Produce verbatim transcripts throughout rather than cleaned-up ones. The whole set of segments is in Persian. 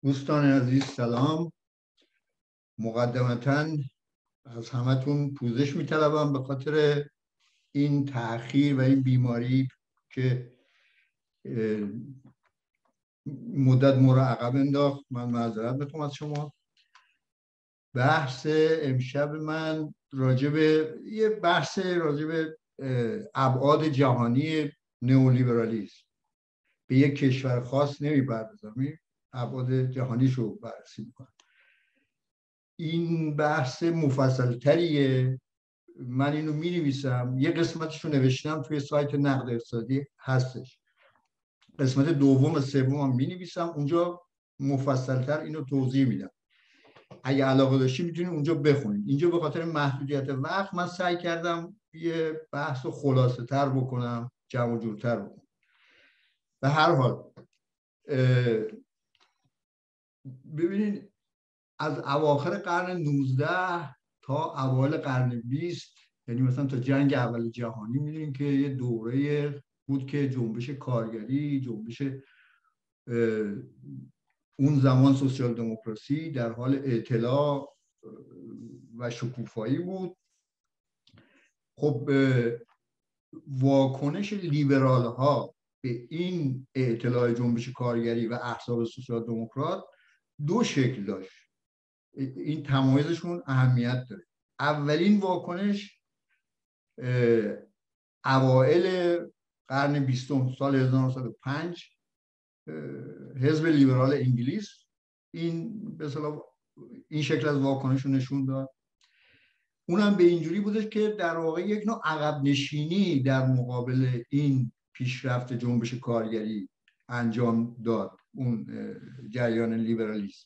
دوستان عزیز سلام. مقدمتاً از همتون پوزش می‌طلبم به خاطر این تأخیر و این بیماری که مدت ما رو عقب انداخت. من معذرت میخوام از شما. بحث امشب من راجب یه بحث راجب ابعاد جهانی نئولیبرالیسم، به یک کشور خاص نمیپردازم، ابعاد جهانیش رو بررسی میکنم. این بحث مفصل تریه. من اینو می نویسم، یه قسمتش رو نوشتم توی سایت نقد اقتصادی هستش، قسمت دوم و سوم هم می نویسم اونجا مفصل تر اینو توضیح میدم. اگه علاقه داشتی میتونید اونجا بخونید. اینجا به خاطر محدودیت وقت من سعی کردم یه بحث رو خلاصه تر بکنم، جمع و جورتر بکنم. به هر حال ببینید، از اواخر قرن نوزده تا اوایل قرن بیست، یعنی مثلا تا جنگ اول جهانی، می‌بینیم که یه دوره بود که جنبش کارگری، جنبش اون زمان سوسیال دموکراسی در حال اعتلاع و شکوفایی بود. خب واکنش لیبرال ها به این اعتلاع جنبش کارگری و احزاب سوسیال دموکرات دو شکل داشت. این تمایزشون اهمیت داره. اولین واکنش اوائل قرن بیستم، سال هزار و نهصد و پنج، حزب لیبرال انگلیس این به اصطلاح این شکل از واکنش رو نشون داد. اونم به اینجوری بودش که در واقع یک نوع عقب نشینی در مقابل این پیشرفت جنبش کارگری انجام داد. اون جریان لیبرالیسم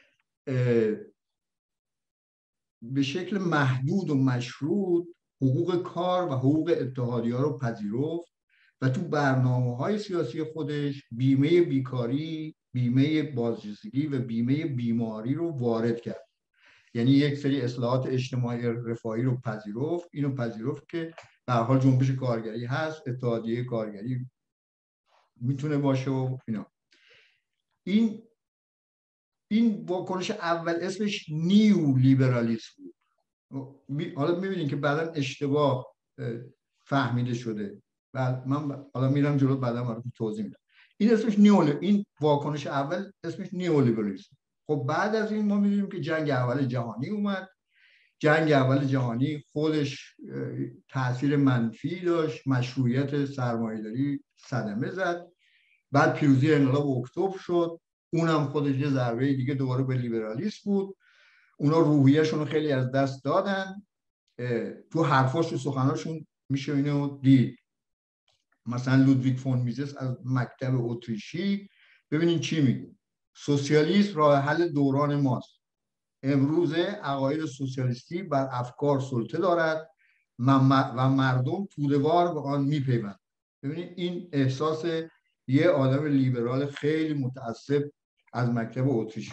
به شکل محدود و مشروط حقوق کار و حقوق اتحادیه‌ها رو پذیرفت و تو برنامه‌های سیاسی خودش بیمه بیکاری، بیمه بازنشستگی و بیمه بیماری رو وارد کرد. یعنی یک سری اصلاحات اجتماعی رفاهی رو پذیرفت. اینو پذیرفت که به هر حال جنبش کارگری هست، اتحادیه کارگری میتونه باشه و اینا. این این واکنش اول اسمش نیو لیبرالیسم بود. حالا میبینید که بعدا اشتباه فهمیده شده. بعد من حالا میرم جلو، بعدا براتون توضیح میدم. این اسمش نیو، این واکنش اول اسمش نیو لیبرالیسم. خب بعد از این ما می‌بینیم که جنگ اول جهانی اومد. جنگ اول جهانی خودش تاثیر منفی داشت، مشروعیت سرمایه‌داری صدمه زد. بعد پیروزی انقلاب اکتبر شد، اونم خودش یه ضربه دیگه دوباره به لیبرالیسم بود. اونا روحیه‌شون رو خیلی از دست دادن. تو حرفاش و سخناشون میشه اینو دید. مثلا لودویگ فون میزس از مکتب اتریشی، ببینین چی میگه: سوسیالیسم راه حل دوران ماست. امروزه عقاید سوسیالیستی بر افکار سلطه دارد و مردم توده‌وار به آن میپیوند. ببینید این احساس یه آدم لیبرال خیلی متعصب از مکتب اتریشی.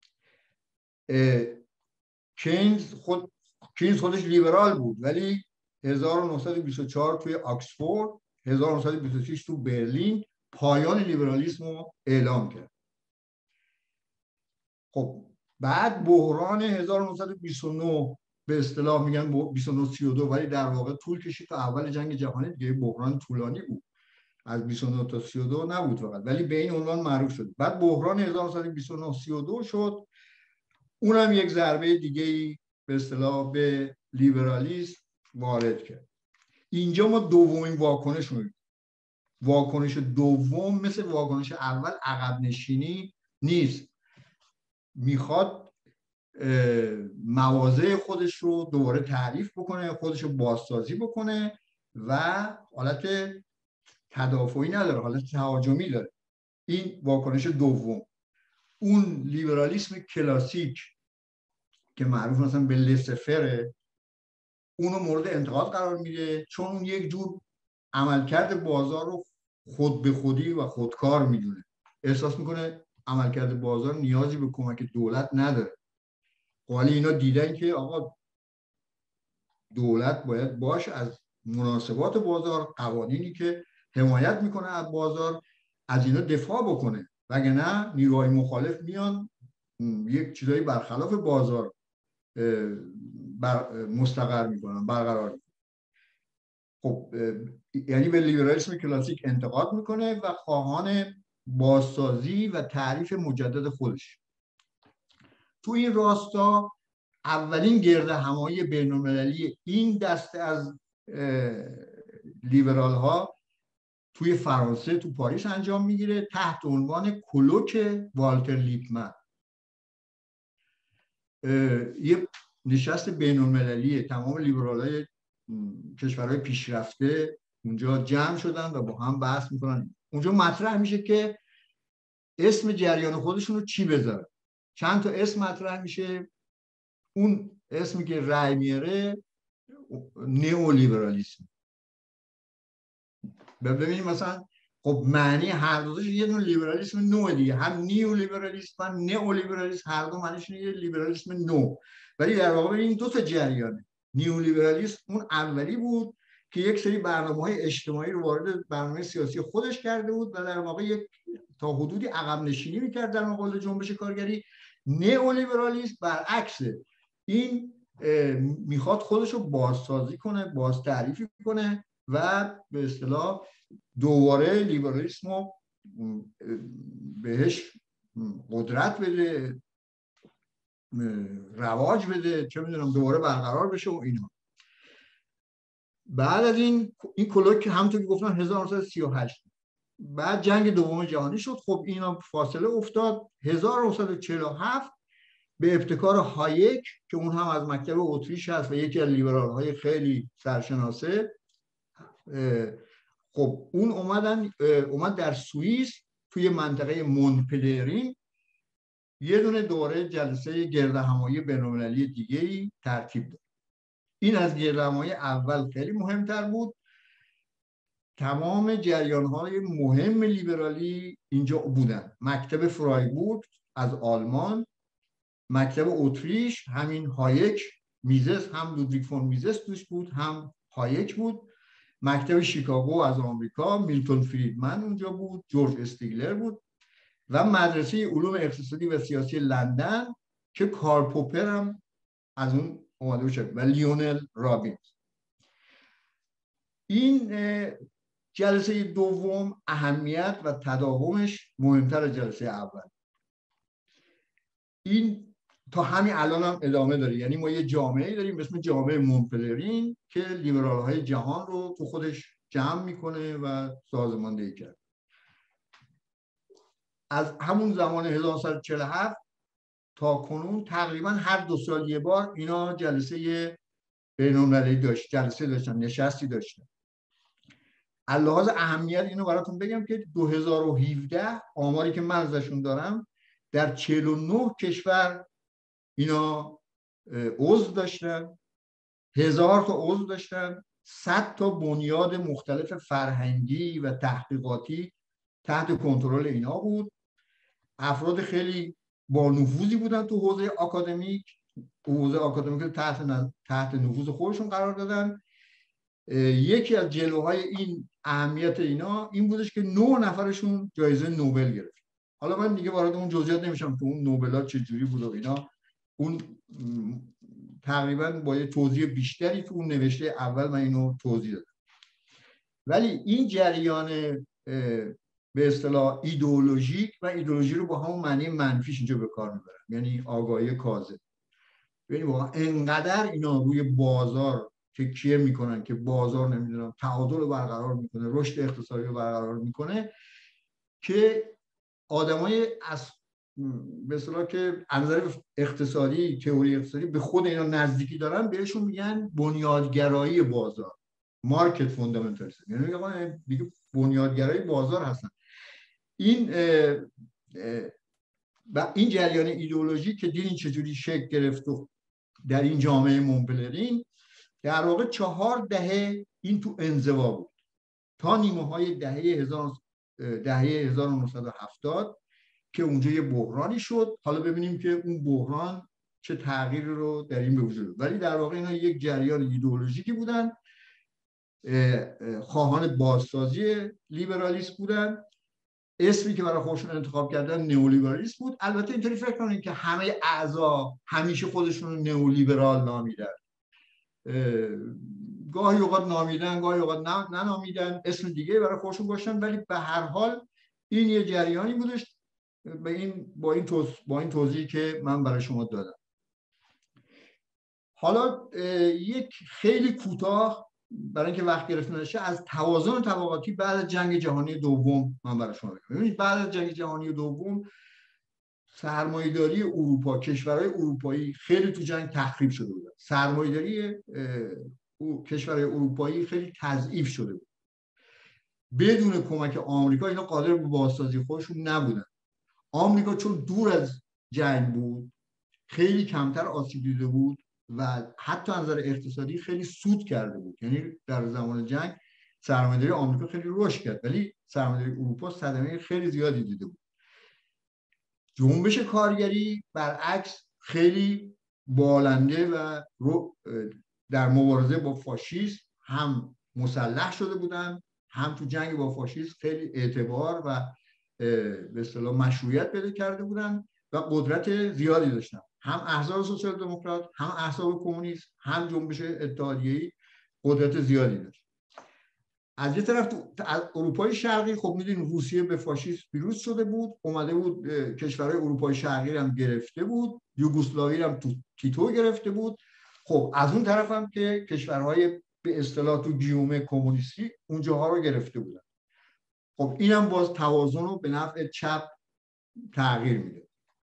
کینز خود کینز خودش لیبرال بود، ولی هزار و نهصد و بیست و چهار توی آکسفورد، هزار و نهصد و بیست و شش تو برلین پایان لیبرالیسم رو اعلام کرد. خب بعد بحران هزار و نهصد و بیست و نه، به اصطلاح میگن بیست و نه سی و دو، ولی در واقع طول کشید تا اول جنگ جهانی دیگه. بحران طولانی بود، از بیست و نه تا سی و دو نبود فقط، ولی به این عنوان معروف شد. بعد بحران هزار و نهصد و بیست و نه سی و دو شد، اونم یک ضربه دیگه‌ای به اصطلاح به لیبرالیسم وارد کرد. اینجا ما دومین واکنش رو می‌بینیم. واکنش دوم مثل واکنش اول عقب نشینی نیست، میخواد مواضع خودش رو دوباره تعریف بکنه، خودش رو بازسازی بکنه و حالت تدافعی نداره، حالت تهاجمی داره. این واکنش دوم. اون لیبرالیسم کلاسیک که معروف مثلا به لسفره، اونو مورد انتقاد قرار میده، چون اون یک جور عملکرد بازار رو خود به خودی و خودکار میدونه. احساس میکنه عملکرد بازار نیازی به کمک دولت نداره. ولی اینا دیدن که آقا دولت باید باش از مناسبات بازار، قوانینی که حمایت میکنه از بازار، از اینا دفاع بکنه. وگرنه نیروهای مخالف میان یک چیزایی برخلاف بازار بر مستقر میکنن، برقرار میکنن. خب یعنی به لیبرالیسم کلاسیک انتقاد میکنه و خواهان بازسازی و تعریف مجدد خودش. تو این راستا اولین گرد همایی بین‌المللی این دسته از لیبرال ها توی فرانسه تو پاریس انجام میگیره تحت عنوان کلوک والتر لیپمن. یه نشست بین‌المللی تمام لیبرال های کشورهای پیشرفته اونجا جمع شدن و با هم بحث میکنن. اونجا مطرح میشه که اسم جریان خودشون رو چی بذاره. چند تا اسم مطرح میشه. اون اسمی که رأی میاره نئولیبرالیسم. ببینید مثلا خب معنی هر دوش یه نوع لیبرالیسم نوع دیگه، هم نیولیبرالیسم هم نئولیبرالیسم، هر دو معنیش یه لیبرالیسم نو. ولی در واقع این دو تا جریانه. نیولیبرالیسم اون اولی بود که یک سری برنامه‌های اجتماعی رو وارد برنامه سیاسی خودش کرده بود و در واقع یک تا حدودی عقب نشینی می‌کرد در مقابل جنبش کارگری. نئولیبرالیسم برعکس این میخواد خودش رو بازسازی کنه، باز تعریفی کنه و به اصطلاح دوباره لیبرالیسم رو بهش قدرت بده، رواج بده، چه میدونم دوباره برقرار بشه و اینا. بعد از این این کلوک همونطور که گفتم هزار و نهصد و سی و هشت بعد جنگ دوم جهانی شد. خب اینا فاصله افتاد. هزار و نهصد و چهل و هفت به ابتکار هایک که اون هم از مکتب اتریش هست و یکی از لیبرال های خیلی سرشناسه، خب اون اومدن اومد در سوئیس توی منطقه مونپلیرین یه دونه دوره جلسه گردهمایی بین‌المللی دیگه‌ای ترتیب داد. این از گردهمایی اول خیلی مهمتر بود. تمام جریان‌های مهم لیبرالی اینجا بودن. مکتب فرایبورگ از آلمان، مکتب اتریش همین هایک، میزس هم لودویگ فون میزس توش بود هم هایک بود. مکتب شیکاگو از آمریکا میلتون فریدمن اونجا بود، جورج استیگلر بود و مدرسه علوم اقتصادی و سیاسی لندن که کارل پوپر هم از اون اومده شد و لیونل رابینز. این جلسه دوم اهمیت و تداومش مهمتر از جلسه اول. این تا همین الان هم ادامه داره. یعنی ما یه جامعه داریم به اسم جامعه مونپلیرین که لیبرال های جهان رو تو خودش جمع میکنه و سازماندهی کرد. از همون زمان هزار و نهصد و چهل و هفت تا کنون تقریبا هر دو سال یه بار اینا جلسه بین‌المللی داشت جلسه داشتن نشستی داشتن. لحاظ اهمیت اینو براتون بگم که دو هزار و هفده آماری که من ازشون دارم در چهل و نه کشور اینا عضو داشتن، هزار تا عضو داشتن، صد تا بنیاد مختلف فرهنگی و تحقیقاتی تحت کنترل اینا بود. افراد خیلی با نفوذی بودن تو حوزه آکادمیک، حوزه آکادمیک تحت تحت نفوذ خودشون قرار دادن. یکی از جلوهای این اهمیت اینا این بودش که نه نفرشون جایزه نوبل گرفت. حالا من دیگه وارد اون جزئیات نمیشم که اون نوبل‌ها چجوری بود و اینا، اون تقریبا با یه توضیح بیشتری تو اون نوشته اول من اینو توضیح دادم. ولی این جریان به اصطلاح ایدئولوژیک و ایدئولوژی رو با همون معنی منفیش اینجا به کار میبرن، یعنی آگاهی کاذب. یعنی واقعا انقدر اینا روی بازار تکیه میکنن که بازار نمیدونم تعادل رو برقرار میکنه، رشد اقتصادی رو برقرار میکنه که آدمای از به اصطلاح که از نظر اقتصادی تئوری اقتصادی به خود اینا نزدیکی دارن بهشون میگن بنیادگرایی بازار، مارکت فوندامنتالیسم. یعنی آقا دیگه بنیادگرای بازار هستن. این اه اه و این جریان ایدئولوژی که دیدین چجوری شکل گرفت و در این جامعه مونپلیرین در واقع چهار دهه این تو انزوا بود تا نیمه های دهه هزار دهه هزار و نهصد و هفتاد که اونجا یه بحرانی شد. حالا ببینیم که اون بحران چه تغییری رو در این به وجود. ولی در واقع اینا یک جریان ایدئولوژیکی بودن، خواهان بازسازی لیبرالیسم بودن اسمی که برای خودشون انتخاب کردن نئولیبرالیسم بود. البته اینطوری فکر کنید که همه اعضا همیشه خودشون رو نئولیبرال نامیدن، گاهی اوقات نامیدن گاهی اوقات ننامیدن، اسم دیگه برای خودشون گذاشتن، ولی به هر حال این یه جریانی بودش به این با این توضیح با این توضیحی که من برای شما دادم. حالا یک خیلی کوتاه برای اینکه وقت گرفته نشه از توازن طبقاتی بعد از جنگ جهانی دوم من برای شما بگم. ببینید بعد از جنگ جهانی دوم سرمایه‌داری اروپا، کشورهای اروپایی خیلی تو جنگ تخریب شده بودن. سرمایه‌داری کشورهای اروپایی خیلی تضعیف شده بود. بدون کمک آمریکا اینا قادر به بازسازی خودشون نبودن. آمریکا چون دور از جنگ بود خیلی کمتر آسیب دیده بود و حتی از نظر اقتصادی خیلی سود کرده بود. یعنی در زمان جنگ سرمایه‌داری آمریکا خیلی رشد کرد، ولی سرمایه‌داری اروپا صدمه خیلی زیادی دیده بود. جنبش کارگری برعکس خیلی بالنده و در مبارزه با فاشیسم هم مسلح شده بودن، هم تو جنگ با فاشیسم خیلی اعتبار و به اصطلاح مشروعیت پیدا کرده بودن و قدرت زیادی داشتن. هم احزاب سوسیال دموکرات، هم احزاب کمونیست، هم جنبش اتحادیه‌ای قدرت زیادی داشت. از یه طرف تو اروپای شرقی خب میدونید روسیه به فاشیسم پیروز شده بود، اومده بود کشورهای اروپای شرقی هم گرفته بود، یوگسلاوی هم تو تیتو گرفته بود. خب از اون طرف هم که کشورهای به اصطلاح تو گیومه کمونیستی اونجاها رو گرفته بودن. خب اینم باز توازن رو به نفع چپ تغییر میده.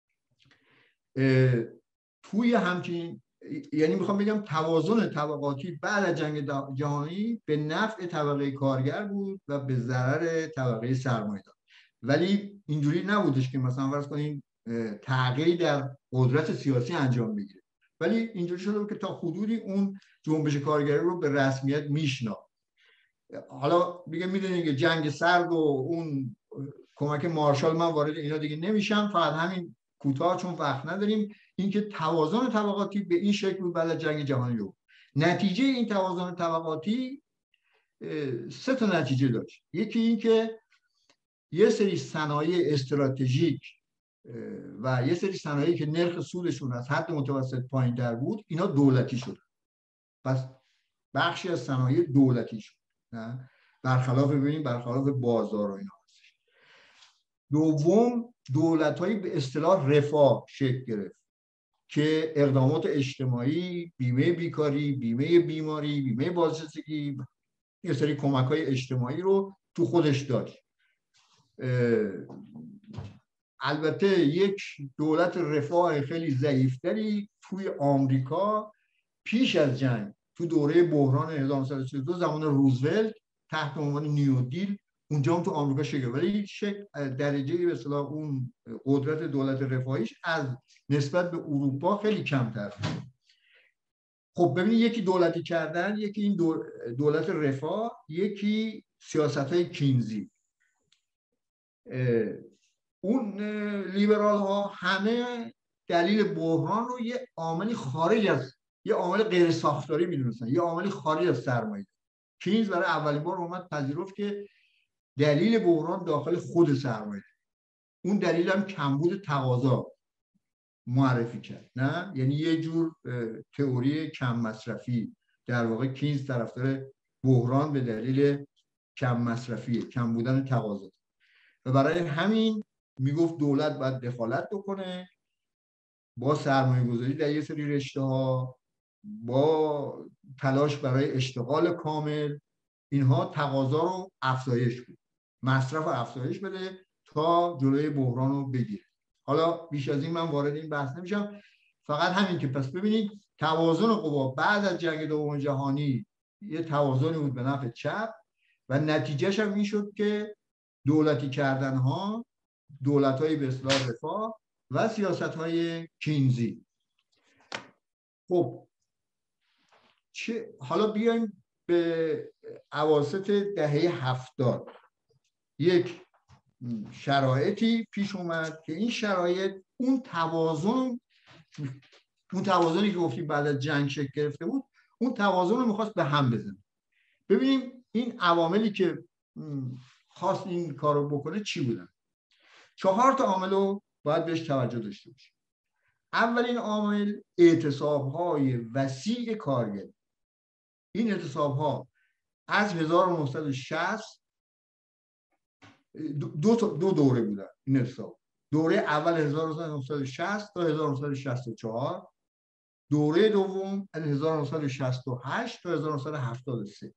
توی همچین یعنی میخوام بگم توازن طبقاتی بعد از جنگ جهانی به نفع طبقه کارگر بود و به ضرر طبقه سرمایه‌دار. ولی اینجوری نبودش که مثلا فرض کنین تغییری در قدرت سیاسی انجام بگیره، ولی اینجوری شده بود که تا حدودی اون جنبش کارگری رو به رسمیت میشناخت. حالا دیگه میدونید که جنگ سرد و اون کمک مارشال من وارد اینا دیگه نمیشم، فقط همین کوتاه چون وقت نداریم، اینکه توازن طبقاتی به این شکل بود بعد از جنگ جهانی دوم. نتیجه این توازن طبقاتی سه تا نتیجه داشت. یکی این که یه سری صنایع استراتژیک و یه سری صنایعی که نرخ سودشون از حد متوسط پایین‌تر بود اینا دولتی شد. پس بخشی از صنایع دولتی شد، نه برخلاف ببینیم برخلاف بازار و اینا هستش. دوم دولت‌هایی به اصطلاح رفاه شکل گرفت که اقدامات اجتماعی، بیمه بیکاری، بیمه بیماری، بیمه بازنشستگی، یه سری کمک‌های اجتماعی رو تو خودش داشت. البته یک دولت رفاه خیلی ضعیف‌تری توی آمریکا پیش از جنگ تو دوره بحران هزار و نهصد و سی و دو زمان روزولت تحت عنوان نیو دیل اونجا هم تو آمریکا شکل، ولی درجه به اصطلاح اون قدرت دولت رفاهیش از نسبت به اروپا خیلی کمتر بود. خب ببینید یکی دولتی کردن، یکی این دولت رفاه، یکی سیاست‌های کینزی. اون لیبرال ها همه دلیل بحران رو یه عاملی خارج از یه عامل غیر ساختاری میدونستن، یه عاملی خارج از سرمایه. کینز برای اولین بار اومد پذیرفت که دلیل بحران داخل خود سرمایه، اون دلیل هم کمبود تقاضا معرفی کرد. نه یعنی یه جور تئوری کم مصرفی. در واقع کینز طرفدار بحران به دلیل کم مصرفیه، کم بودن تقاضا، و برای همین میگفت دولت باید دخالت بکنه با سرمایه گذاری در یه سری رشته ها، با تلاش برای اشتغال کامل، اینها تقاضا رو افزایش بده، مصرف رو افزایش بده تا جلوی بحران رو بگیره. حالا بیش از این من وارد این بحث نمیشم، فقط همین که پس ببینید توازن قوا بعد از جنگ دوم جهانی یه توازنی بود به نفع چپ و نتیجهش هم این شد که دولتی کردن ها، دولت های به اصطلاح رفاه و سیاست های کینزی. خب چه حالا بیایم به اواسط دهه هفتاد. یک شرایطی پیش اومد که این شرایط اون توازن اون توازنی که گفتیم بعد از جنگ شکل گرفته بود، اون توازن رو میخواست به هم بزنه. ببینیم این عواملی که خواست این کارو بکنه چی بودن. چهار تا عامل رو باید بهش توجه داشته باشیم. اولین عامل اعتصاب‌های وسیع کارگری. این اعتصاب‌ها از هزار و نهصد و شصت دو, دو دوره بودن. این اعتصاب دوره اول هزار و نهصد و شصت تا هزار و نهصد و شصت و چهار، دوره دوم از هزار و نهصد و شصت و هشت تا هزار و نهصد و هفتاد و سه.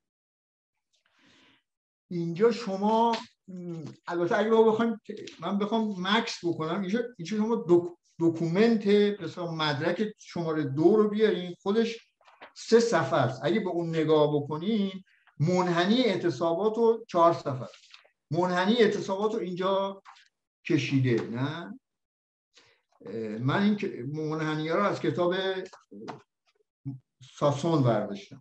اینجا شما البته اگه ما بخوایم من بخوام مکس بکنم اینجا اینجا شما دو دکومنت مثلا مدرک شماره دو رو بیارین، خودش سه صفحه است. اگه به اون نگاه بکنین منحنی اعتصابات رو چهار صفحه، منحنی اعتصابات رو اینجا کشیده. نه من این منحنی ها رو از کتاب ساسون برداشتم.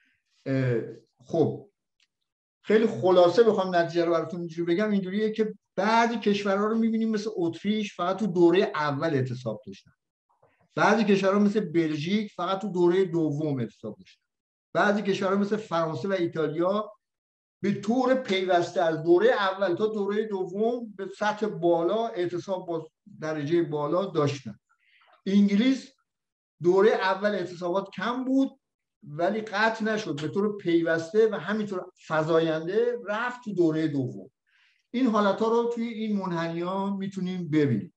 خب خیلی خلاصه بخوام نتیجه رو براتون اینجوری بگم، اینجوریه که بعضی کشورها رو می‌بینیم مثل اتریش فقط تو دوره اول اعتصاب داشتن، بعضی کشورها مثل بلژیک فقط تو دوره دوم اعتصاب داشتن، بعضی کشورها مثل فرانسه و ایتالیا به طور پیوسته از دوره اول تا دوره دوم به سطح بالا اعتصاب با درجه بالا داشتن. انگلیس دوره اول اعتصابات کم بود ولی قطع نشد، به طور پیوسته و همینطور فزاینده رفت تو دوره دوم. این حالت ها رو توی این منحنی ها میتونیم ببینیم.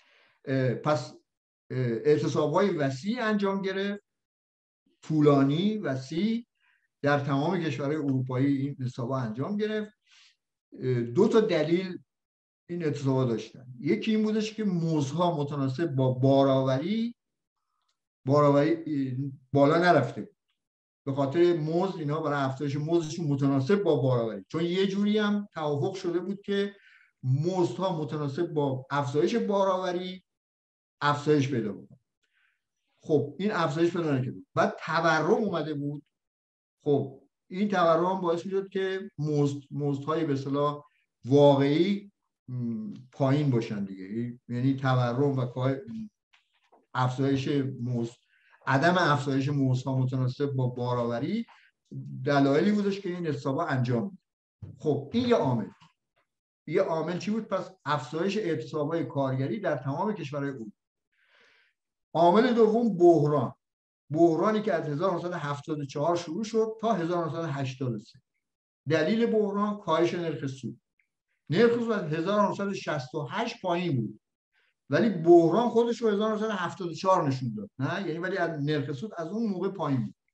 پس اعتصاب های وسیع انجام گرفت، طولانی، وسیع، در تمام کشورهای اروپایی این اعتصاب ها انجام گرفت. دو تا دلیل این اعتصاب ها داشتن. یکی این بودش که مزدها متناسب با بارآوری بارآوری بالا نرفته بود، به خاطر مزد اینا برای افزایش مزدشون متناسب با بارآوری، چون یه جوری هم توافق شده بود که مزدها متناسب با افزایش بارآوری افزایش پیدا بکنه. خب این افزایش پیدا نکرد، بعد تورم اومده بود. خب این تورم باعث میشد که مزد مزدهای به اصطلاح واقعی پایین باشن دیگه، یعنی تورم و افزایش مزد، عدم افزایش مزدها متناسب با بارآوری دلایلی بودش که این اعتصابا انجام میده. خب این یه عامل. یه عامل چی بود؟ پس افزایش اعتصابای کارگری در تمام کشورهای اروپا. عامل دوم بحران. بحرانی که از هزار و نهصد و هفتاد و چهار شروع شد تا هزار و نهصد و هشتاد و سه. دلیل بحران کاهش نرخ سود. نرخ سود از هزار و نهصد و شصت و هشت پایین بود ولی بحران خودش رو هزار و نهصد و هفتاد و چهار نشون داد. نه یعنی ولی از نرخ سود از اون موقع پایین بود.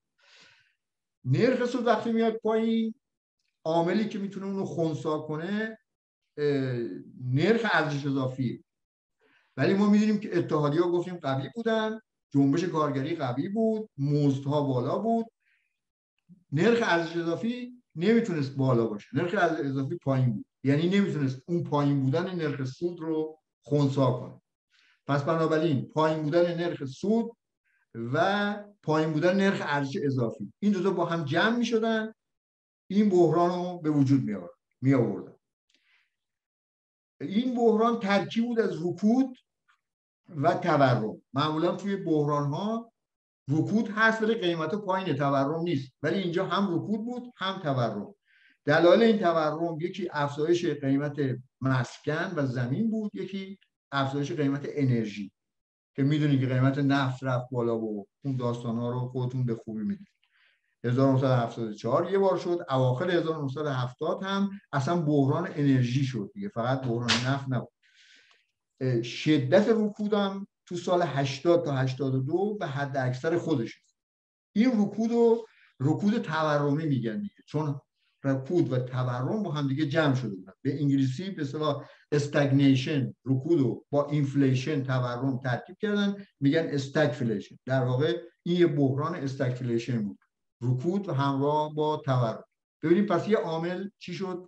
نرخ سود وقتی میاد پایین، عاملی که میتونه اونو خنثی کنه نرخ ارزش اضافیه. ولی ما میدونیم که اتحادیه‌ها گفتیم قوی بودن، جنبش کارگری قوی بود، مزدها بالا بود، نرخ ارزش اضافی نمیتونست بالا باشه، نرخ ارزش اضافی پایین بود، یعنی نمیتونست اون پایین بودن نرخ سود رو خنثی کنه. پس بنابراین پایین بودن نرخ سود و پایین بودن نرخ ارزش اضافی، این دو تا با هم جمع میشدن، این بحران رو به وجود می آوردن. این بحران ترکیب بود از رکود و تورم. معمولا توی بحران ها رکود هست ولی قیمت پایین، تورم نیست، ولی اینجا هم رکود بود هم تورم. دلایل این تورم یکی افزایش قیمت مسکن و زمین بود، یکی افزایش قیمت انرژی که میدونی که قیمت نفت رفت بالا و اون داستان ها رو خودتون به خوبی میدونید. هزار و نهصد و هفتاد و چهار یه بار شد، اواخر هزار و نهصد و هفتاد هم اصلا بحران انرژی شد دیگه، فقط بحران نفت نبود. شدت رکود هم تو سال هشتاد تا هشتاد و دو به حد اکثر خودش. این رکود رو رکود تورمی میگن دیگه، چون رکود و تورم با هم دیگه جمع شده بودن. به انگلیسی به اصطلاح استگنیشن، رکود رو با اینفلیشن، تورم ترکیب کردن، میگن استگفلیشن. در واقع این یه بحران استگفلیشن بود، رکود و همراه با تورم. ببینیم پس یه عامل چی شد؟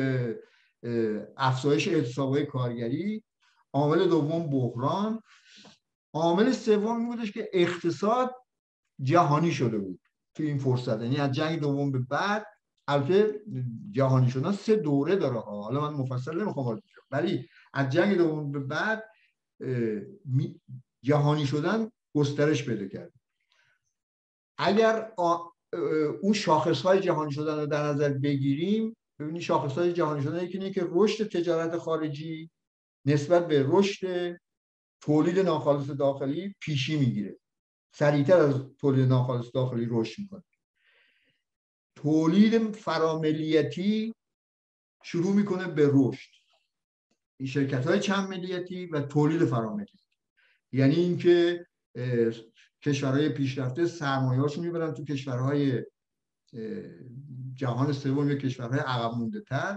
افزایش اعتصابات کارگری. عامل دوم بحران. عامل سوم این بودش که اقتصاد جهانی شده بود تو این فرصت، یعنی از جنگ دوم به بعد. البته جهانی شدن سه دوره داره ها، حالا من مفصل نمیخوام وارد بشم، ولی از جنگ دوم به بعد جهانی شدن گسترش پیدا کرد. اگر اون شاخصهای جهانی شدن رو در نظر بگیریم، ببینید شاخصهای جهانی شدن یکی اینه که رشد تجارت خارجی نسبت به رشد تولید ناخالص داخلی پیشی میگیره، سریعتر از تولید ناخالص داخلی رشد میکنه. تولید فراملیتی شروع میکنه به رشد، این شرکت های چند ملیتی و تولید فراملیتی، یعنی اینکه کشورهای پیشرفته سرمایه‌هاشون میبرن تو کشورهای جهان سوم یا کشورهای عقب مونده تر،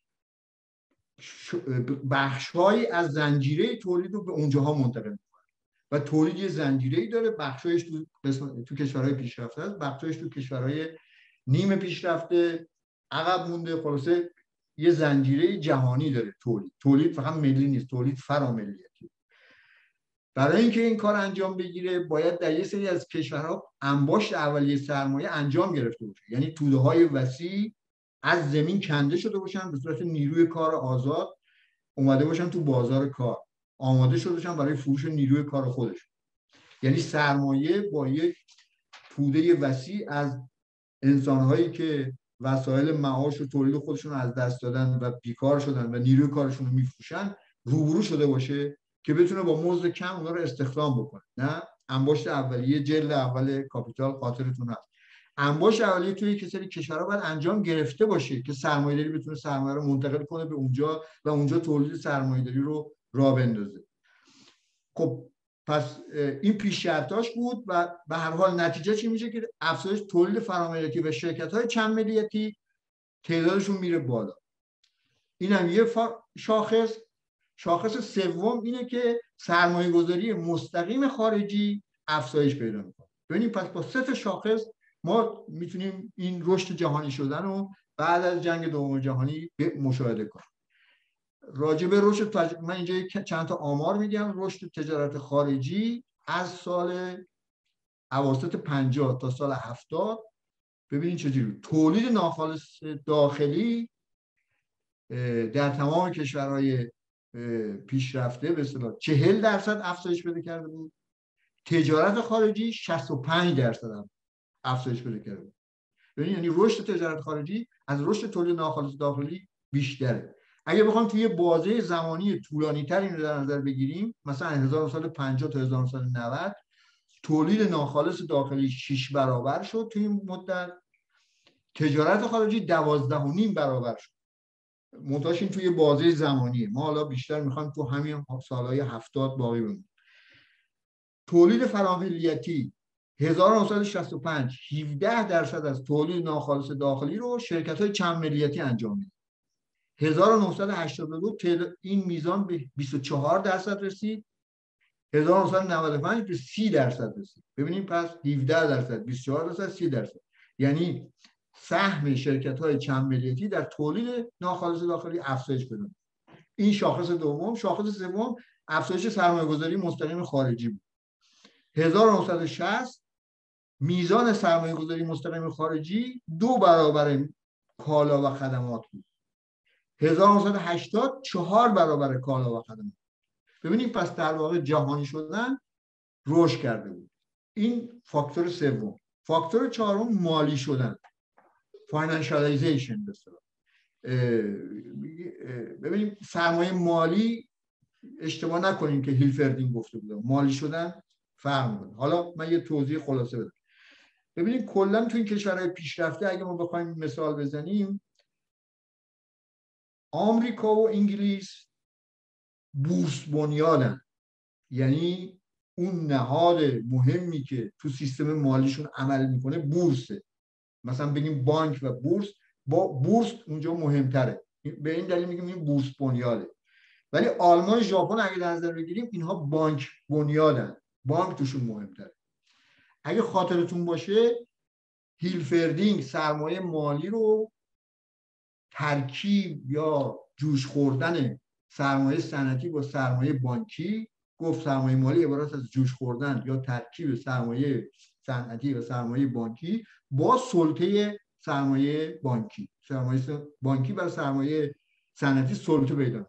بخش‌هایی از زنجیره تولید رو به اونجاها منتقل میکنن و تولید یه زنجیره‌ای داره، بخشایش تو تو کشورهای پیشرفته است، بخشایش تو کشورهای نیمه پیشرفته، عقب مونده، خلاصه یه زنجیره جهانی داره تولید. تولید فقط ملی نیست، تولید فراملیتی. برای اینکه این کار انجام بگیره باید در یه سری از کشورها انباشت اولیه سرمایه انجام گرفته باشه، یعنی توده‌های وسیع از زمین کنده شده باشن، به صورت نیروی کار آزاد اومده باشن تو بازار کار، آماده شده باشن برای فروش نیروی کار خودشون. یعنی سرمایه با یک توده وسیع از انسان‌هایی که وسایل معاش و تولید خودشون از دست دادن و بیکار شدن و نیروی کارشون رو میفروشن روبرو شده باشه که بتونه با مزد کم اونا رو استخدام بکنه. نه، انباشت اولیه جلد اول کاپیتال خاطرتون هست، انباشت اولیه توی یک سری کشورها باید انجام گرفته باشه که سرمایه‌داری بتونه سرمایه رو منتقل کنه به اونجا و اونجا تولید سرمایه‌داری رو راه بندازه. خب پس این پیش شرطاش بود و به هر حال نتیجه چی میشه که افزایش تولید فراملیتی و شرکت‌های چند ملیتی تعدادشون میره بالا. این هم یه شاخص. شاخص سوم اینه که سرمایه گذاری مستقیم خارجی افزایش پیدا میکنه. ببینید پس با سه تا شاخص ما میتونیم این رشد جهانی شدن رو بعد از جنگ دوم جهانی مشاهده کنیم. راجع به رشد تج... من اینجا چند تا آمار میگم. رشد تجارت خارجی از سال اواسط پنجاه تا سال هفتاد ببینید چجوری تولید ناخالص داخلی در تمام کشورهای پیشرفته به اصطلاح چهل درصد افزایش پیدا کرده بود، تجارت خارجی شصت و پنج درصد افزایش پیدا کرده بود. ببینید یعنی رشد تجارت خارجی از رشد تولید ناخالص داخلی بیشتره. اگه بخوام توی بازه زمانی طولانی‌تر این رو در نظر بگیریم، مثلا هزار و نهصد و پنجاه تا هزار و نهصد و نود تولید ناخالص داخلی شش برابر شد توی این مدت، تجارت خارجی دوازده و نیم برابر شد. منتهاش توی بازه زمانیه، ما حالا بیشتر میخوایم تو همین سالهای هفتاد باقی بمونیم. تولید فراملیتی هزار و نهصد و شصت و پنج هفده درصد از تولید ناخالص داخلی رو شرکت‌های چند ملیتی انجام میدن. هزار و نهصد و هشتاد و دو این میزان به بیست و چهار درصد رسید، هزار و نهصد و نود و پنج به سی درصد رسید. ببینیم پس هفده درصد، بیست و چهار درصد، سی درصد، یعنی سهم شرکت‌های چند ملیتی در تولید ناخالص داخلی افزایش پیدا کرد. این شاخص دوم. شاخص سوم افزایش سرمایه‌گذاری مستقیم خارجی بود. هزار و نهصد و شصت میزان سرمایه‌گذاری مستقیم خارجی دو برابر کالا و خدمات بود. هزار و نهصد و هشتاد چهار برابر کالا و خدمات. ببینید پس در واقع جهانی شدن رشد کرده بود. این فاکتور سوم. فاکتور چهارم مالی شدن، فاینانشالایزیشن. بسیار ببینیم سرمایه مالی، اشتباه نکنیم که هیلفردین گفته بود مالی شدن فرق میکنه. حالا من یه توضیح خلاصه بدم. ببینید کلا تو این کشورهای پیشرفته اگه ما بخوایم مثال بزنیم، آمریکا و انگلیس بورس بنیادن، یعنی اون نهاد مهمی که تو سیستم مالیشون عمل میکنه بورسه. مثلا بگیم بانک و بورس، با بورس اونجا مهمتره، به این دلیل میگیم این بورس بنیاده. ولی آلمان، ژاپن اگه در نظر بگیریم اینها بانک بنیادن، بانک توشون مهمتره. اگه خاطرتون باشه هیلفردینگ سرمایه مالی رو ترکیب یا جوش خوردن سرمایه صنعتی با سرمایه بانکی گفت. سرمایه مالی عبارت از جوش خوردن یا ترکیب سرمایه صنعتی و سرمایه بانکی با سلطه سرمایه بانکی. سرمایه بانکی بر سرمایه صنعتی سلطه پیدا.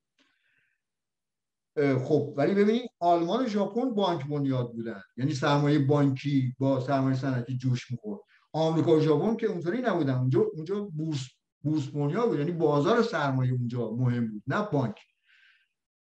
خب ولی ببینید آلمان و ژاپن بانک بنیاد بودن، یعنی سرمایه بانکی با سرمایه صنعتی جوش می‌خورد. آمریکا و ژاپن که اونطوری نبودن، اونجا اونجا بورس بورس بنیاد بود، یعنی بازار سرمایه اونجا مهم بود، نه بانک.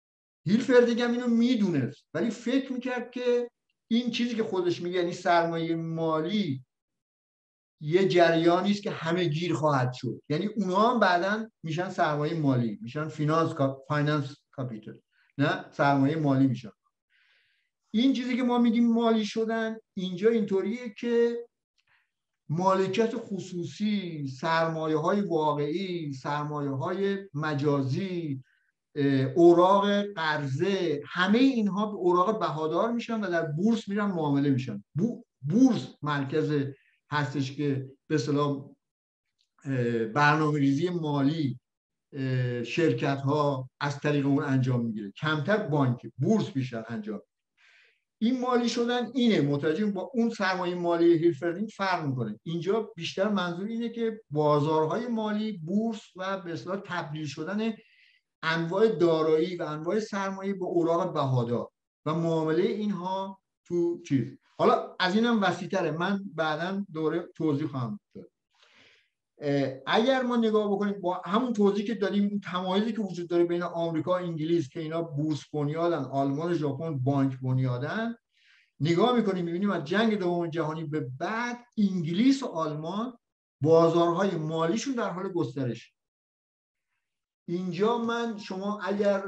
هیلفردینگ هم اینو میدونست ولی فکر میکرد که این چیزی که خودش میگه یعنی سرمایه مالی یه جریانی است که همه گیر خواهد شد، یعنی اونها هم بعداً میشن سرمایه مالی، میشن فینانس فایننس کاپیتال، نه سرمایه مالی میشن. این چیزی که ما میگیم مالی شدن اینجا اینطوریه که مالکیت خصوصی، سرمایه های واقعی، سرمایه های مجازی، اوراق قرضه، همه اینها به اوراق بهادار میشن و در بورس میرن معامله میشن. بورس مرکز هستش که به اصطلاح برنامه‌ریزی مالی شرکت ها از طریق اون انجام میگیره، کمتر بانک، بورس بیشتر انجام. این مالی شدن اینه، متوجه با اون سرمایه مالی هیلفردینگ فرق میکنه. اینجا بیشتر منظور اینه که بازارهای مالی، بورس و به اصطلاح تبدیل شدن انواع دارایی و انواع سرمایه به اوراق بهادار و معامله اینها تو چیز. حالا از اینم وسیع‌تره، من بعداً دوره توضیح خواهم داد. اگر ما نگاه بکنیم با همون توضیحی که دادیم، تمایزی که وجود داره بین آمریکا و انگلیس که اینا بورس بنیادن، آلمان و ژاپن بانک بنیادن، نگاه میکنیم میبینیم از جنگ دوم جهانی به بعد انگلیس و آلمان بازارهای مالیشون در حال گسترش. اینجا من شما اگر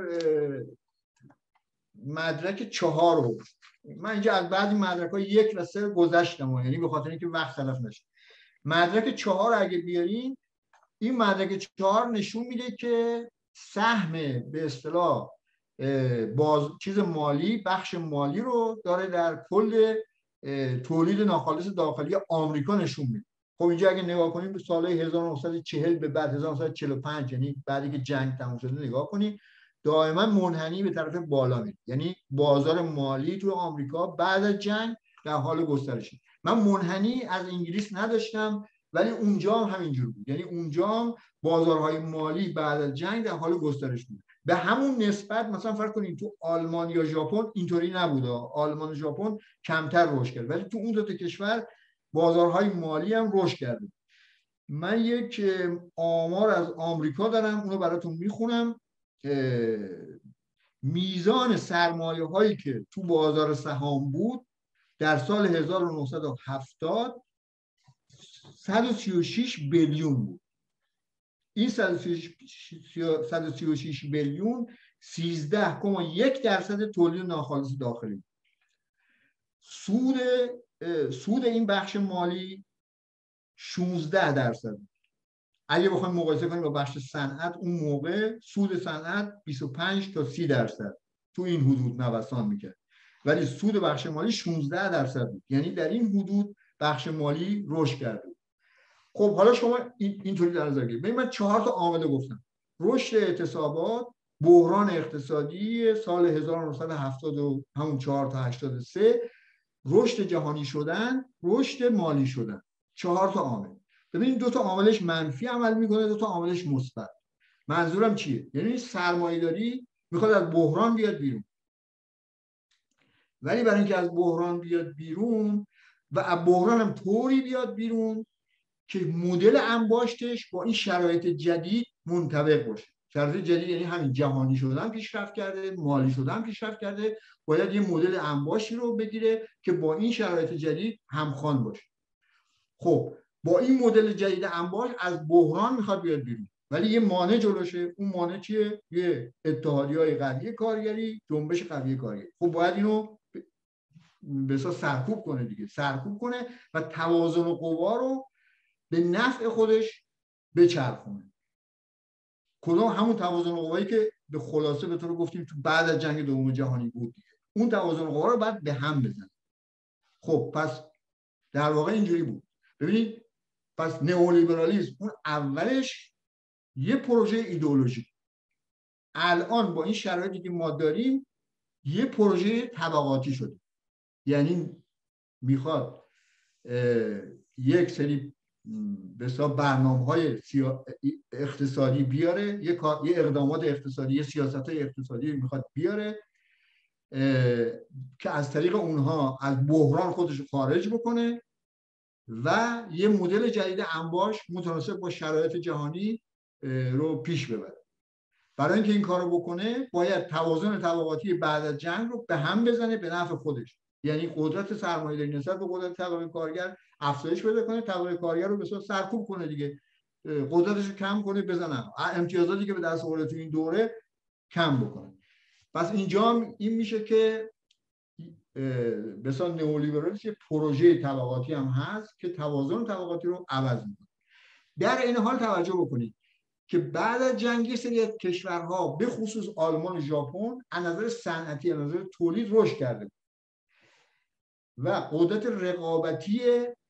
مدرک چهار رو، من اینجا از بعضی مدرک های یک و سه گذشتم، یعنی به خاطر اینکه وقت تلف نشه. مدرک چهار اگه بیارین، این مدرک چهار نشون میده که سهم به اصطلاح باز چیز مالی، بخش مالی رو داره در کل تولید ناخالص داخلی آمریکا نشون میده. خب اینجا اگه نگاه کنیم به سالهای هزار و نهصد و چهل به بعد هزار و نهصد و چهل و پنج، یعنی بعدی که جنگ تموم شده، نگاه کنید دائما منحنی به طرف بالا میره، یعنی بازار مالی تو آمریکا بعد از جنگ در حال گسترشه. من منحنی از انگلیس نداشتم ولی اونجا هم همینجور بود، یعنی اونجا هم بازارهای مالی بعد از جنگ در حال گسترش بود. به همون نسبت مثلا فرض کنید تو آلمان یا ژاپن اینطوری نبوده، آلمان و ژاپن کمتر رشد کرد ولی تو اون دو تا کشور بازارهای مالی هم رشد کرده. من یک آمار از آمریکا دارم، اونو براتون میخونم. میزان سرمایه هایی که تو بازار سهام بود در سال هزار و نهصد و هفتاد صد و سی و شش بیلیون بود. این صد و سی و شش بیلیون سیزده کماه یک درصد تولید ناخالص داخلی بود. سود سود این بخش مالی شانزده درصد. اگه بخوایم مقایسه کنیم با بخش صنعت، اون موقع سود صنعت بیست و پنج تا سی درصد تو این حدود نوسان میکرد ولی سود بخش مالی شانزده درصد بود، یعنی در این حدود بخش مالی رشد کرده. خب حالا شما اینطوری در نظر بگیرید. من چهار تا عامل گفتم: رشد اعتصابات، بحران اقتصادی سال هزار و نهصد و هفتاد و همون چهار تا هشتاد و سه، رشد جهانی شدن، رشد مالی شدن. چهار تا عامل. ببینید دو تا عاملش منفی عمل میکنه، دو تا عاملش مثبت. منظورم چیه؟ یعنی سرمایه‌داری میخواد از بحران بیاد بیرون، ولی برای اینکه از بحران بیاد بیرون و از بحران هم طوری بیاد بیرون که مدل انباشتش با این شرایط جدید منطبق باشه. شرایط جدید یعنی همین جهانی شدن پیشرفت کرده، مالی شدن پیشرفت کرده، باید یه مدل انباشتی رو بگیره که با این شرایط جدید همخوان باشه. خب با این مدل جدید انباش از بحران میخواد بیاد بیرون، ولی یه مانع جلوشه. اون مانع چیه؟ یه اتحادیه‌های قوی کارگری، جنبش قوی کارگری. خب باید اینو به اساس سرکوب کنه دیگه، سرکوب کنه و توازن قوا رو به نفع خودش بچرخونه. کدوم؟ همون توازن قوایی که به خلاصه به طور گفتیم تو بعد از جنگ دوم جهانی بود دیگه. اون توازن قوا رو بعد به هم بزنه. خب پس در واقع اینجوری بود. ببینید پس نئولیبرالیسم اون اولش یه پروژه ایدئولوژی، الان با این شرایطی که ما داریم یه پروژه طبقاتی شده. یعنی میخواد یک سری به حساب برنامه‌های اقتصادی بیاره، یه یه اقدامات اقتصادی، یه سیاست‌های اقتصادی میخواد بیاره که از طریق اونها از بحران خودش خارج بکنه و یه مدل جدید انباش متناسب با شرایط جهانی رو پیش ببره. برای اینکه این کارو بکنه باید توازن طبقاتی بعد از جنگ رو به هم بزنه به نفع خودش. یعنی قدرت سرمایه‌داری نسبت به قدرت طبقه کارگر افزایش پیدا کنه، طبقه کارگر رو به صورت سرکوب کنه دیگه، قدرتش رو کم کنه، بزنه امتیازاتی که به دست آورده تو این دوره کم بکنه. پس اینجا این میشه که مثلا نئولیبرالیسم پروژه طبقاتی هم هست که توازن طبقاتی رو عوض میکنه. در این حال توجه بکنید که بعد از جنگ سری از کشورها به خصوص آلمان و ژاپن از نظر صنعتی، از نظر تولید رشد کرده و قدرت رقابتی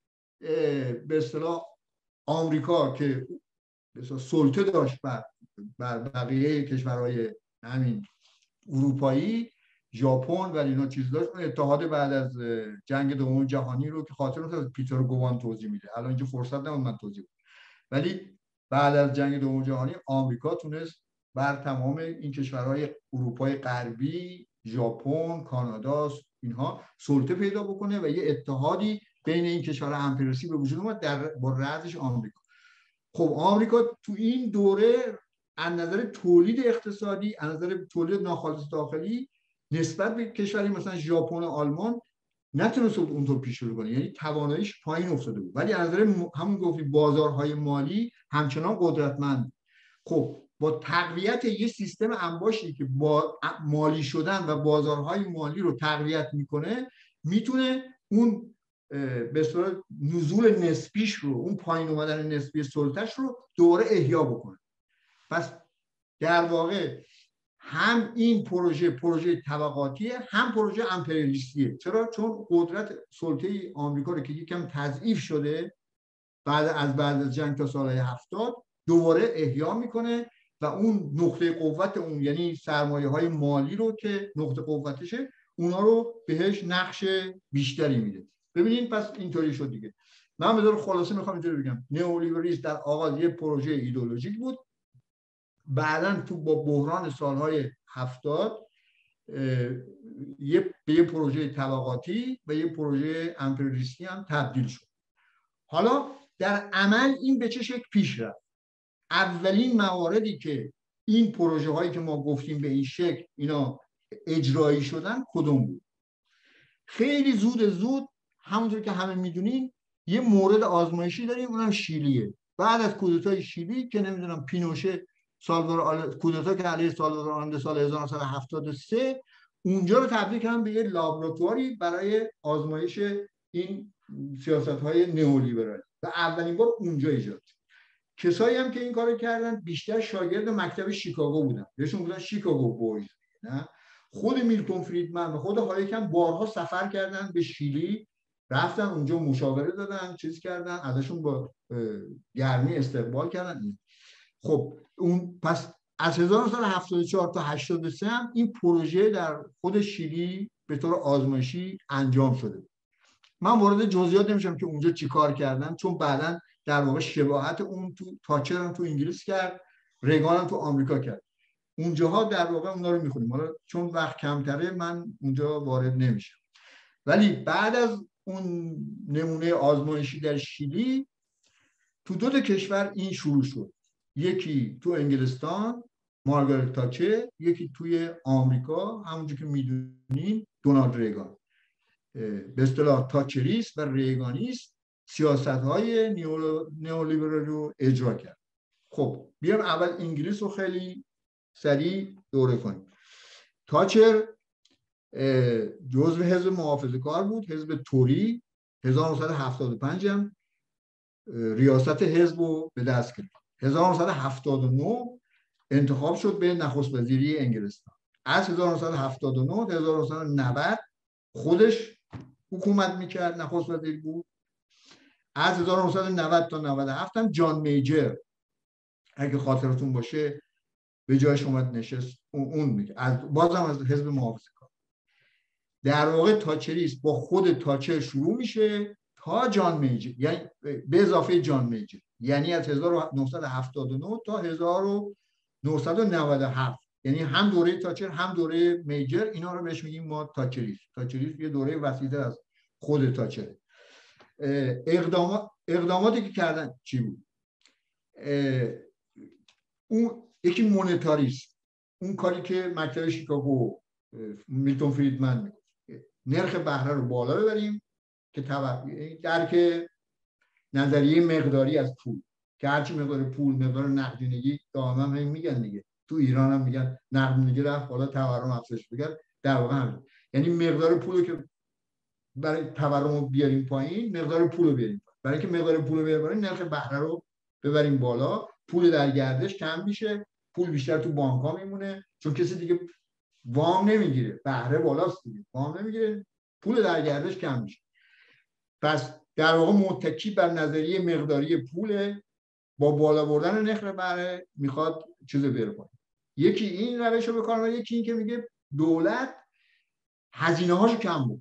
به اصطلاح آمریکا که به اصطلاح سلطه داشت بر بر بقیه کشورهای همین اروپایی، ژاپن و اینا چیز داشت. اون اتحاد بعد از جنگ دوم جهانی رو که خاطرات از پیتر گوان توضیح میده، الان اینجا فرصت نموند من توضیح بدم، ولی بعد از جنگ دوم جهانی آمریکا تونست بر تمام این کشورهای اروپای غربی، ژاپن، کانادا، اینها سلطه پیدا بکنه و یه اتحادی بین این کشورها امپریالیستی به وجود اومد در با رأسش آمریکا. خب آمریکا تو این دوره از نظر تولید اقتصادی، از نظر تولید ناخالص داخلی نسبت به کشوری مثلا ژاپن و آلمان نتونست اونطور پیش رو کنه، یعنی تواناییش پایین افتاده بود، ولی از نظر همون گفتیم بازارهای مالی همچنان قدرتمند. خب با تقویت یه سیستم انباشتی که با مالی شدن و بازارهای مالی رو تقویت میکنه، میتونه اون به صورت نزول نسبیش رو، اون پایین اومدن نسبی سلطه‌اش رو دوباره احیا بکنه. پس در واقع هم این پروژه پروژه طبقاتیه، هم پروژه امپریالیستیه. چرا؟ چون قدرت سلطه آمریکا رو که یکم تضعیف شده بعد از بعد از جنگ تا سالهای هفتاد دوباره احیا میکنه و اون نقطه قوت اون، یعنی سرمایه های مالی رو که نقطه قوتشه، اونا رو بهش نقش بیشتری میده. ببینید پس اینطوری شد دیگه. من به طور خلاصه میخوام اینطوری بگم، نئولیبرالیسم در آغاز یه پروژه ایدئولوژیک بود، بعداً تو با بحران سالهای هفتاد یه به یه پروژه طبقاتی و یه پروژه امپریالیستی هم تبدیل شد. حالا در عمل این به چه شکل پیش رفت؟ اولین مواردی که این پروژه هایی که ما گفتیم به این شکل اینا اجرایی شدن کدوم بود؟ خیلی زود زود همونطور که همه میدونین یه مورد آزمایشی داریم، اونم شیلیه. بعد از کودتای شیلی که نمیدونم پینوشه سالوادور کودتا که علیه سالوادور آلنده سال هزار و نهصد و هفتاد و سه، اونجا رو تبدیل کردن به یه لابراتواری برای آزمایش این سیاست‌های نئولیبرال و اولین بار اونجا ایجاد شد. کسایی هم که این کارو کردن بیشتر شاگرد مکتب شیکاگو بودن، بهشون بودن شیکاگو بویز. نه خود میلتون فریدمن و خود هایک هم بارها سفر کردن به شیلی، رفتن اونجا مشاوره دادن، چیز کردن، ازشون با گرمی استقبال کردن. خب اون پس از هزار و نهصد و هفتاد و چهار تا هشتاد و سه هم این پروژه در خود شیلی به طور آزمایشی انجام شده. من وارد جزئیات نمیشم که اونجا چیکار کردن، چون بعداً در واقع شباهت اون تو تاچر هم تو انگلیس کرد، ریگان هم تو آمریکا کرد. اونجاها در واقع اونا رو میخونیم. حالا چون وقت کمتره من اونجا وارد نمیشم. ولی بعد از اون نمونه آزمایشی در شیلی تو دو تا کشور این شروع شد. یکی تو انگلستان مارگارت تاچر، یکی توی آمریکا همونجوری که میدونین دونالد ریگان. به اصطلاح تاچریست و ریگانیست سیاست‌های نئولیبرال رو اجرا کرد. خب بیام اول انگلیس رو خیلی سریع دوره کنیم. تاچر جزو حزب محافظه‌کار بود، حزب توری. هزار و نهصد و هفتاد و پنج هم ریاست حزب رو به دست گرفت. هزار و نهصد و هفتاد و نه انتخاب شد به نخست وزیری انگلستان. از هزار و نهصد و هفتاد و نه تا هزار و نهصد و نود خودش حکومت میکرد، نخست وزیر بود. از هزار و نهصد و نود تا نود و هفت هم جان میجر اگه خاطرتون باشه به جایش اومد نشست، اون میگه از بازم از حزب محافظه‌کار. در واقع تاچریست با خود تاچر شروع میشه تا جان میجر، یعنی به اضافه جان میجر، یعنی از هزار و نهصد و هفتاد و نه تا هزار و نهصد و نود و هفت، یعنی هم دوره تاچر هم دوره میجر. اینا رو بهش میگیم ما تاچریست. تاچریست یه دوره وسیع‌تر از خود تاچر. اقدامات اقداماتی که کردن چی بود؟ اون یکی مونتاریسم، اون کاری که مکتب شیکاگو میلتون فریدمن میگه نرخ بهره رو بالا ببریم که درک نظریه مقداری از پول که هرچی مقدار پول مقدار نقدینگی دائما هم میگن دیگه، تو ایران هم میگن نقدینگی رفت بالا تورم افزایش بگیر، در واقع همین یعنی مقدار پول که برای تورم رو بیاریم پایین مقدار پول رو بیاریم پایین. برای اینکه مقدار پول رو بیاریم پایین نرخ بهره رو ببریم بالا، پول در گردش کم میشه، پول بیشتر تو بانک ها میمونه چون کسی دیگه وام نمیگیره، بهره بالاست دیگه، وام نمیگیره، پول در گردش کم میشه. پس در واقع متکی بر نظریه مقداری پول با بالا بردن نرخ بهره میخواد چیزو بیاره پایین. یکی این روش رو به کار میبره، یکی این که میگه دولت هزینه هاشو کم بود،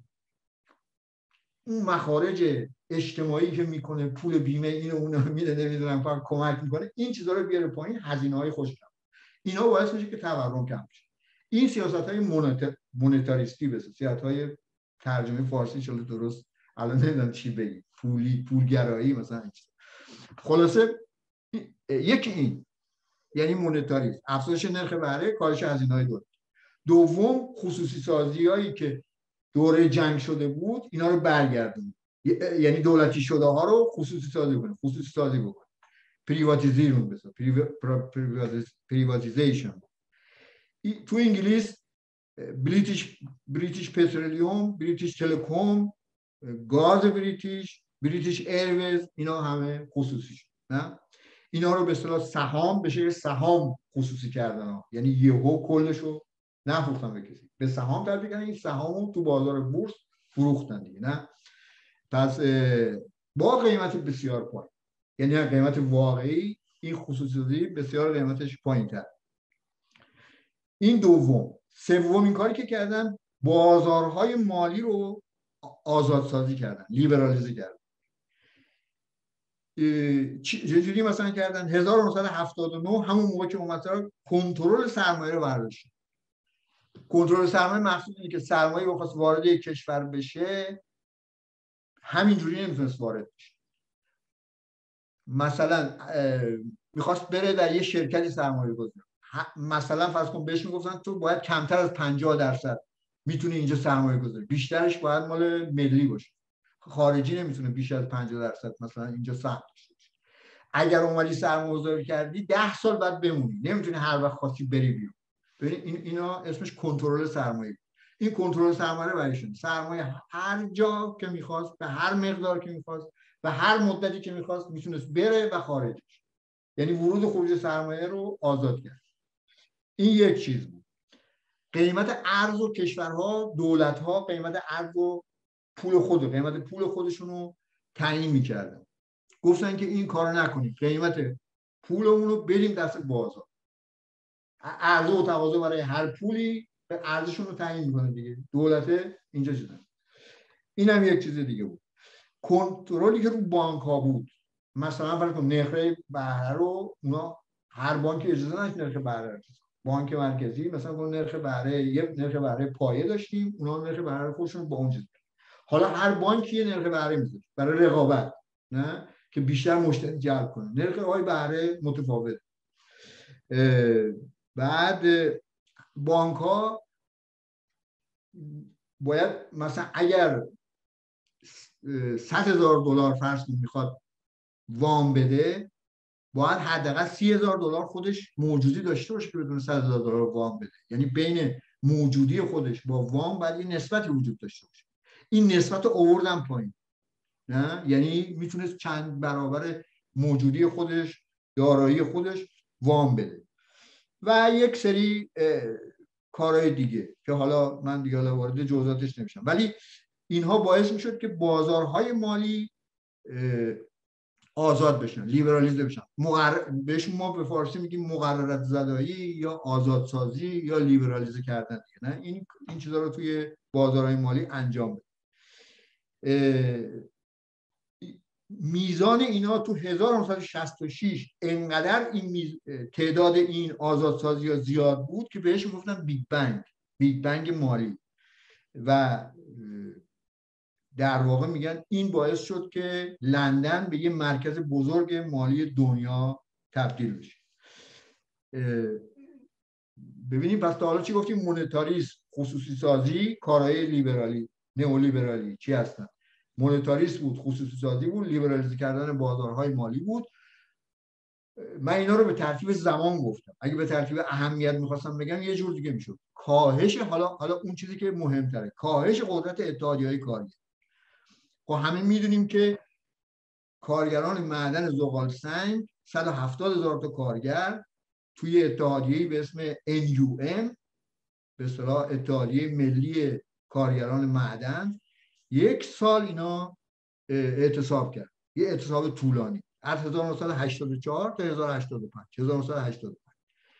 اون مخارج اجتماعی که میکنه پول بیمه اینو اونو میده نمیدونم فقط کمک میکنه، این چیزا رو بیاره پایین، هزینه های خوش کم، اینا باعث میشه که تورم کم بشه. این سیاست های مونتاریستی به سیاست های ترجمه فارسی شده درست الان نمیدونم چی بگیم، پولی پولگرایی مثلا. خلاصه یکی این یعنی مونتاریسم، افزایش نرخ بهره، کاهش هزینه‌های دولت. دوم خصوصی سازیایی که دوره جنگ شده بود اینا رو برگردونید، یعنی دولتی شده ها رو خصوصی سازی کنه، خصوصی سازی بکنه، پریواتیزیشن بشه، پریواتیزیشن. تو انگلیس بریتیش بریتیش پترولیوم، بریتیش تلکوم، گاز بریتیش، بریتیش ایرویز، اینا همه خصوصی شد. نه اینا رو به اصطلاح سهام به شکل سهام خصوصی کردن ها. یعنی یهو کلشو نفروختن به کسی، به سهام تبدیل کردن، این سهامو تو بازار بورس فروختن دیگه. نه پس با قیمت بسیار پایین، یعنی قیمت واقعی این خصوصی بسیار قیمتش پایین‌تر. این دوم. سوم این کاری که کردن بازارهای مالی رو آزادسازی کردن، لیبرالیزه کردن. چجوری مثلا کردن؟ هزار و نهصد و هفتاد و نه همون موقع که اومد کنترل سرمایه رو برداشت. کنترل سرمایه مقصود اینه که سرمایه بخواست وارد یک کشور بشه همینجوری نمیتونست وارد بشه. مثلا میخواست بره در یه شرکتی سرمایه گذاری، مثلا فرض کن بهش میگفتن تو باید کمتر از پنجاه درصد میتونی اینجا سرمایه گذاری، بیشترش باید مال ملی باشه، خارجی نمیتونه بیش از پنجاه درصد مثلا اینجا سهم داشته باشه. اگر اومدی سرمایه گذاری کردی ده سال بعد بمونی، نمیتونی هر وقت خواستی بری بیرون. ببین این اینا اسمش کنترل سرمایه. این کنترل سرمایه برایشون سرمایه هر جا که میخواست به هر مقدار که میخواست و هر مدتی که میخواست میتونست بره و خارج بشه، یعنی ورود و خروج سرمایه رو آزاد کرد. این یک چیز بود. قیمت ارز و کشورها، دولت‌ها قیمت ارز و پول خود قیمت پول خودشون رو تعیین می‌کردن. گفتن که این کارو نکنید، قیمت پولمون رو بدیم دست بازار. عرضه و تقاضا برای هر پولی به ارزششون رو تعیین می‌کنه دیگه. دولت اینجا شدن. اینم یک چیز دیگه بود. کنترلی که رو بانک‌ها بود، مثلا فرض کن نرخ بهره رو اونا هر بانک اجازه نداشت نرخ بهره رو. بانک مرکزی مثلا اون نرخ بهره یک نرخ بهره پایه داشتیم، اونا نرخ بهره خودشون با اون چیز. حالا هر بانکی نرخ بهره میذاره برای رقابت، نه که بیشتر مشتری جلب کنه. نرخ های بهره متفاوت. بعد بانک ها باید مثلا اگر صد هزار دلار فرض کنید میخواد وام بده، باید حداقل سی هزار دلار خودش موجودی داشته باشه که بدون صد هزار دلار وام بده. یعنی بین موجودی خودش با وام باید یه نسبتی وجود داشته باشه. این نسبت رو آوردن پایین، نه یعنی میتونست چند برابر موجودی خودش، دارایی خودش وام بده. و یک سری کارهای دیگه که حالا من دیگه وارد جزئیاتش نمیشم، ولی اینها باعث میشد که بازارهای مالی آزاد بشن، لیبرالیزه بشن. مقرر... بهش ما به فارسی میگیم مقررات زدایی یا آزادسازی یا لیبرالیزه کردن دیگه. نه این این چیزا رو توی بازارهای مالی انجام بده. میزان اینا تو هزار و نهصد و شصت و شش انقدر این میز... تعداد این آزادسازی ها زیاد بود که بهش گفتن بیگ بنگ، بیگ بنگ مالی. و در واقع میگن این باعث شد که لندن به یه مرکز بزرگ مالی دنیا تبدیل بشه. ببینیم پس تا حالا چی گفتیم؟ مونتاریسم، خصوصی سازی، کارهای لیبرالی، نئولیبرالی چی هستن؟ مونتاریسم بود، خصوصی سازی بود، لیبرالیزه کردن بازارهای مالی بود. من اینا رو به ترتیب زمان گفتم. اگه به ترتیب اهمیت میخواستم بگم یه جور دیگه میشد. کاهش، حالا حالا اون چیزی که مهمتره، کاهش قدرت اتحادیه‌های کارگر. خب همه میدونیم که کارگران معدن زغال سنگ، صد و هفتاد هزار تا کارگر توی اتحادیه‌ای به اسم ان یو ام، به اصطلاح اتحادیه ملی کارگران معدن، یک سال اینا اعتصاب کرد. یه اعتصاب طولانی از هزار و نهصد و هشتاد و چهار تا هزار و هشتاد و پنج. هزار و نهصد و هشتاد و پنج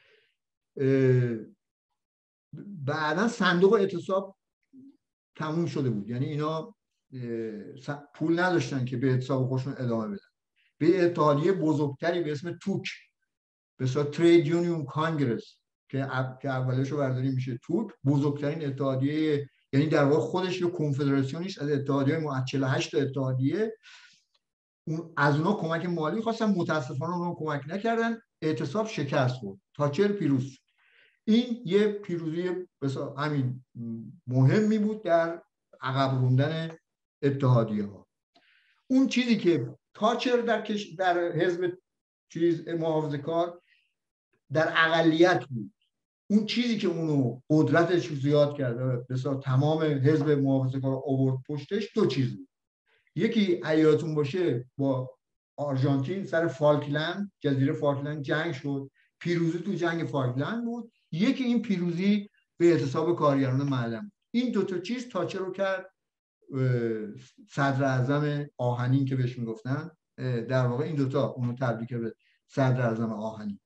بعدا صندوق اعتصاب تموم شده بود. یعنی اینا پول نداشتن که به اعتصاب خودشون ادامه بدن. به اتحادیه بزرگتری به اسم توک، به اصطلاح ترید یونیون کانگرس، که که اولشو برداری میشه توک، بزرگترین اتحادیه، یعنی در واقع خودش یه کنفدراسیونیست از اتحادیه ما چهل و هشت تا اتحادیه، اون از اونها کمک مالی خواستن، متاسفانه اونها کمک نکردن، اعتصاب شکست خورد، تاچر پیروز شد. این یه پیروزی بسا همین مهمی بود در عقب روندن اتحادیه ها. اون چیزی که تاچر در کش... در حزب چیز محافظه کار در اقلیت بود، اون چیزی که اونو قدرتش زیاد کرده، بسا تمام حزب محافظه کار آورد پشتش، دو چیز بود. یکی ایاتون باشه با آرژانتین سر فالکلند، جزیره فالکلند جنگ شد، پیروزی تو جنگ فالکلند بود. یکی این پیروزی به اعتصاب کارگران معدن. این دو تا چیز تاچر رو کرد صدر اعظم آهنین که بهش میگفتن. در واقع این دوتا اونو تبدیل به صدر اعظم آهنین.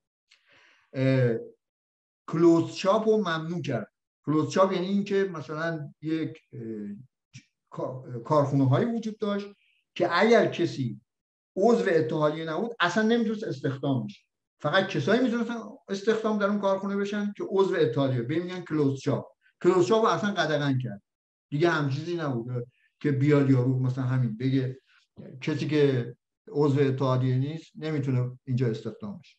کلوز شاپ رو ممنوع کرد. کلوز شاپ یعنی این که مثلا یک کارخونه هایی وجود داشت که اگر کسی عضو اتحادیه نبود اصلا نمیتونست استخدام بشه. فقط کسایی میتونستن استخدام در اون کارخونه بشن که عضو اتحادیه، به میگن کلوز شاپ. کلوز شاپ رو اصلا قدغن کرد. دیگه هم چیزی نبود که بیاد یارو مثلا همین بگه کسی که عضو اتحادیه نیست نمیتونه اینجا استخدام بشه.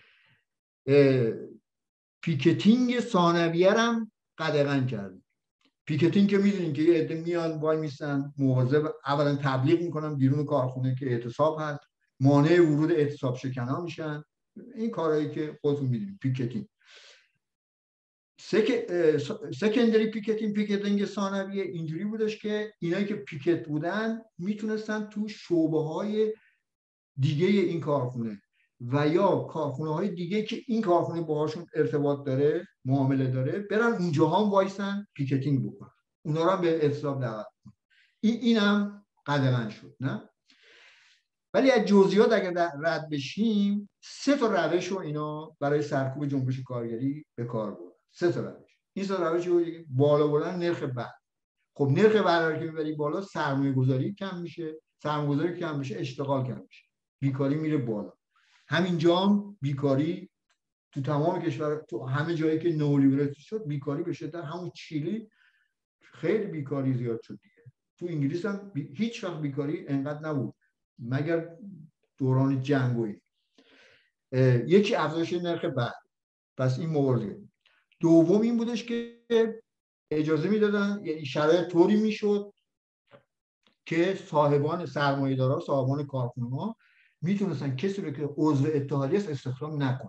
پیکتینگ ثانویه هم قدغن کرد. پیکتینگ که میدونین که یه عده میان وای میسن مواظب، اولا تبلیغ میکنن بیرون کارخونه که اعتصاب هست، مانع ورود اعتصاب شکنان میشن. این کارهایی که خودتون میدونید پیکتینگ. سک... سکندری پیکتینگ، پیکتینگ ثانویه اینجوری بودش که اینایی که پیکت بودن میتونستن تو شعبه های دیگه این کارخونه و یا کارخونه های دیگه که این کارخونه باهاشون ارتباط داره، معامله داره، برن اونجاها هم وایسن پیکتینگ بکنن، اونا رو هم به اعتصاب دعوت کنن. این اینم قدغن شد. نه ولی از جزئیات اگر رد بشیم، سه تا روش رو اینا برای سرکوب جنبش کارگری به کار بردن. سه تا روش. این سه تا روش رو بالا بردن نرخ بهره. خب نرخ بهره که میبری بالا، سرمایه گذاری کم میشه، سرمایه گذاری کم میشه، اشتغال کم میشه، بیکاری میره بالا. همینجا هم بیکاری تو تمام کشور، تو همه جایی که نئولیبرالیسم شد بیکاری به شدت، همون چیلی خیلی بیکاری زیاد شد دیگه. تو انگلیس هم بی... هیچ وقت بیکاری انقدر نبود مگر دوران جنگویی. یکی افزایش نرخ بهره، پس این مورد. دوم این بودش که اجازه میدادن، یعنی شرایط طوری میشد که صاحبان سرمایه‌دارا، صاحبان کارخونه‌ها میتونستن کسی رو که عضو اتحادیه است استخدام نکنن.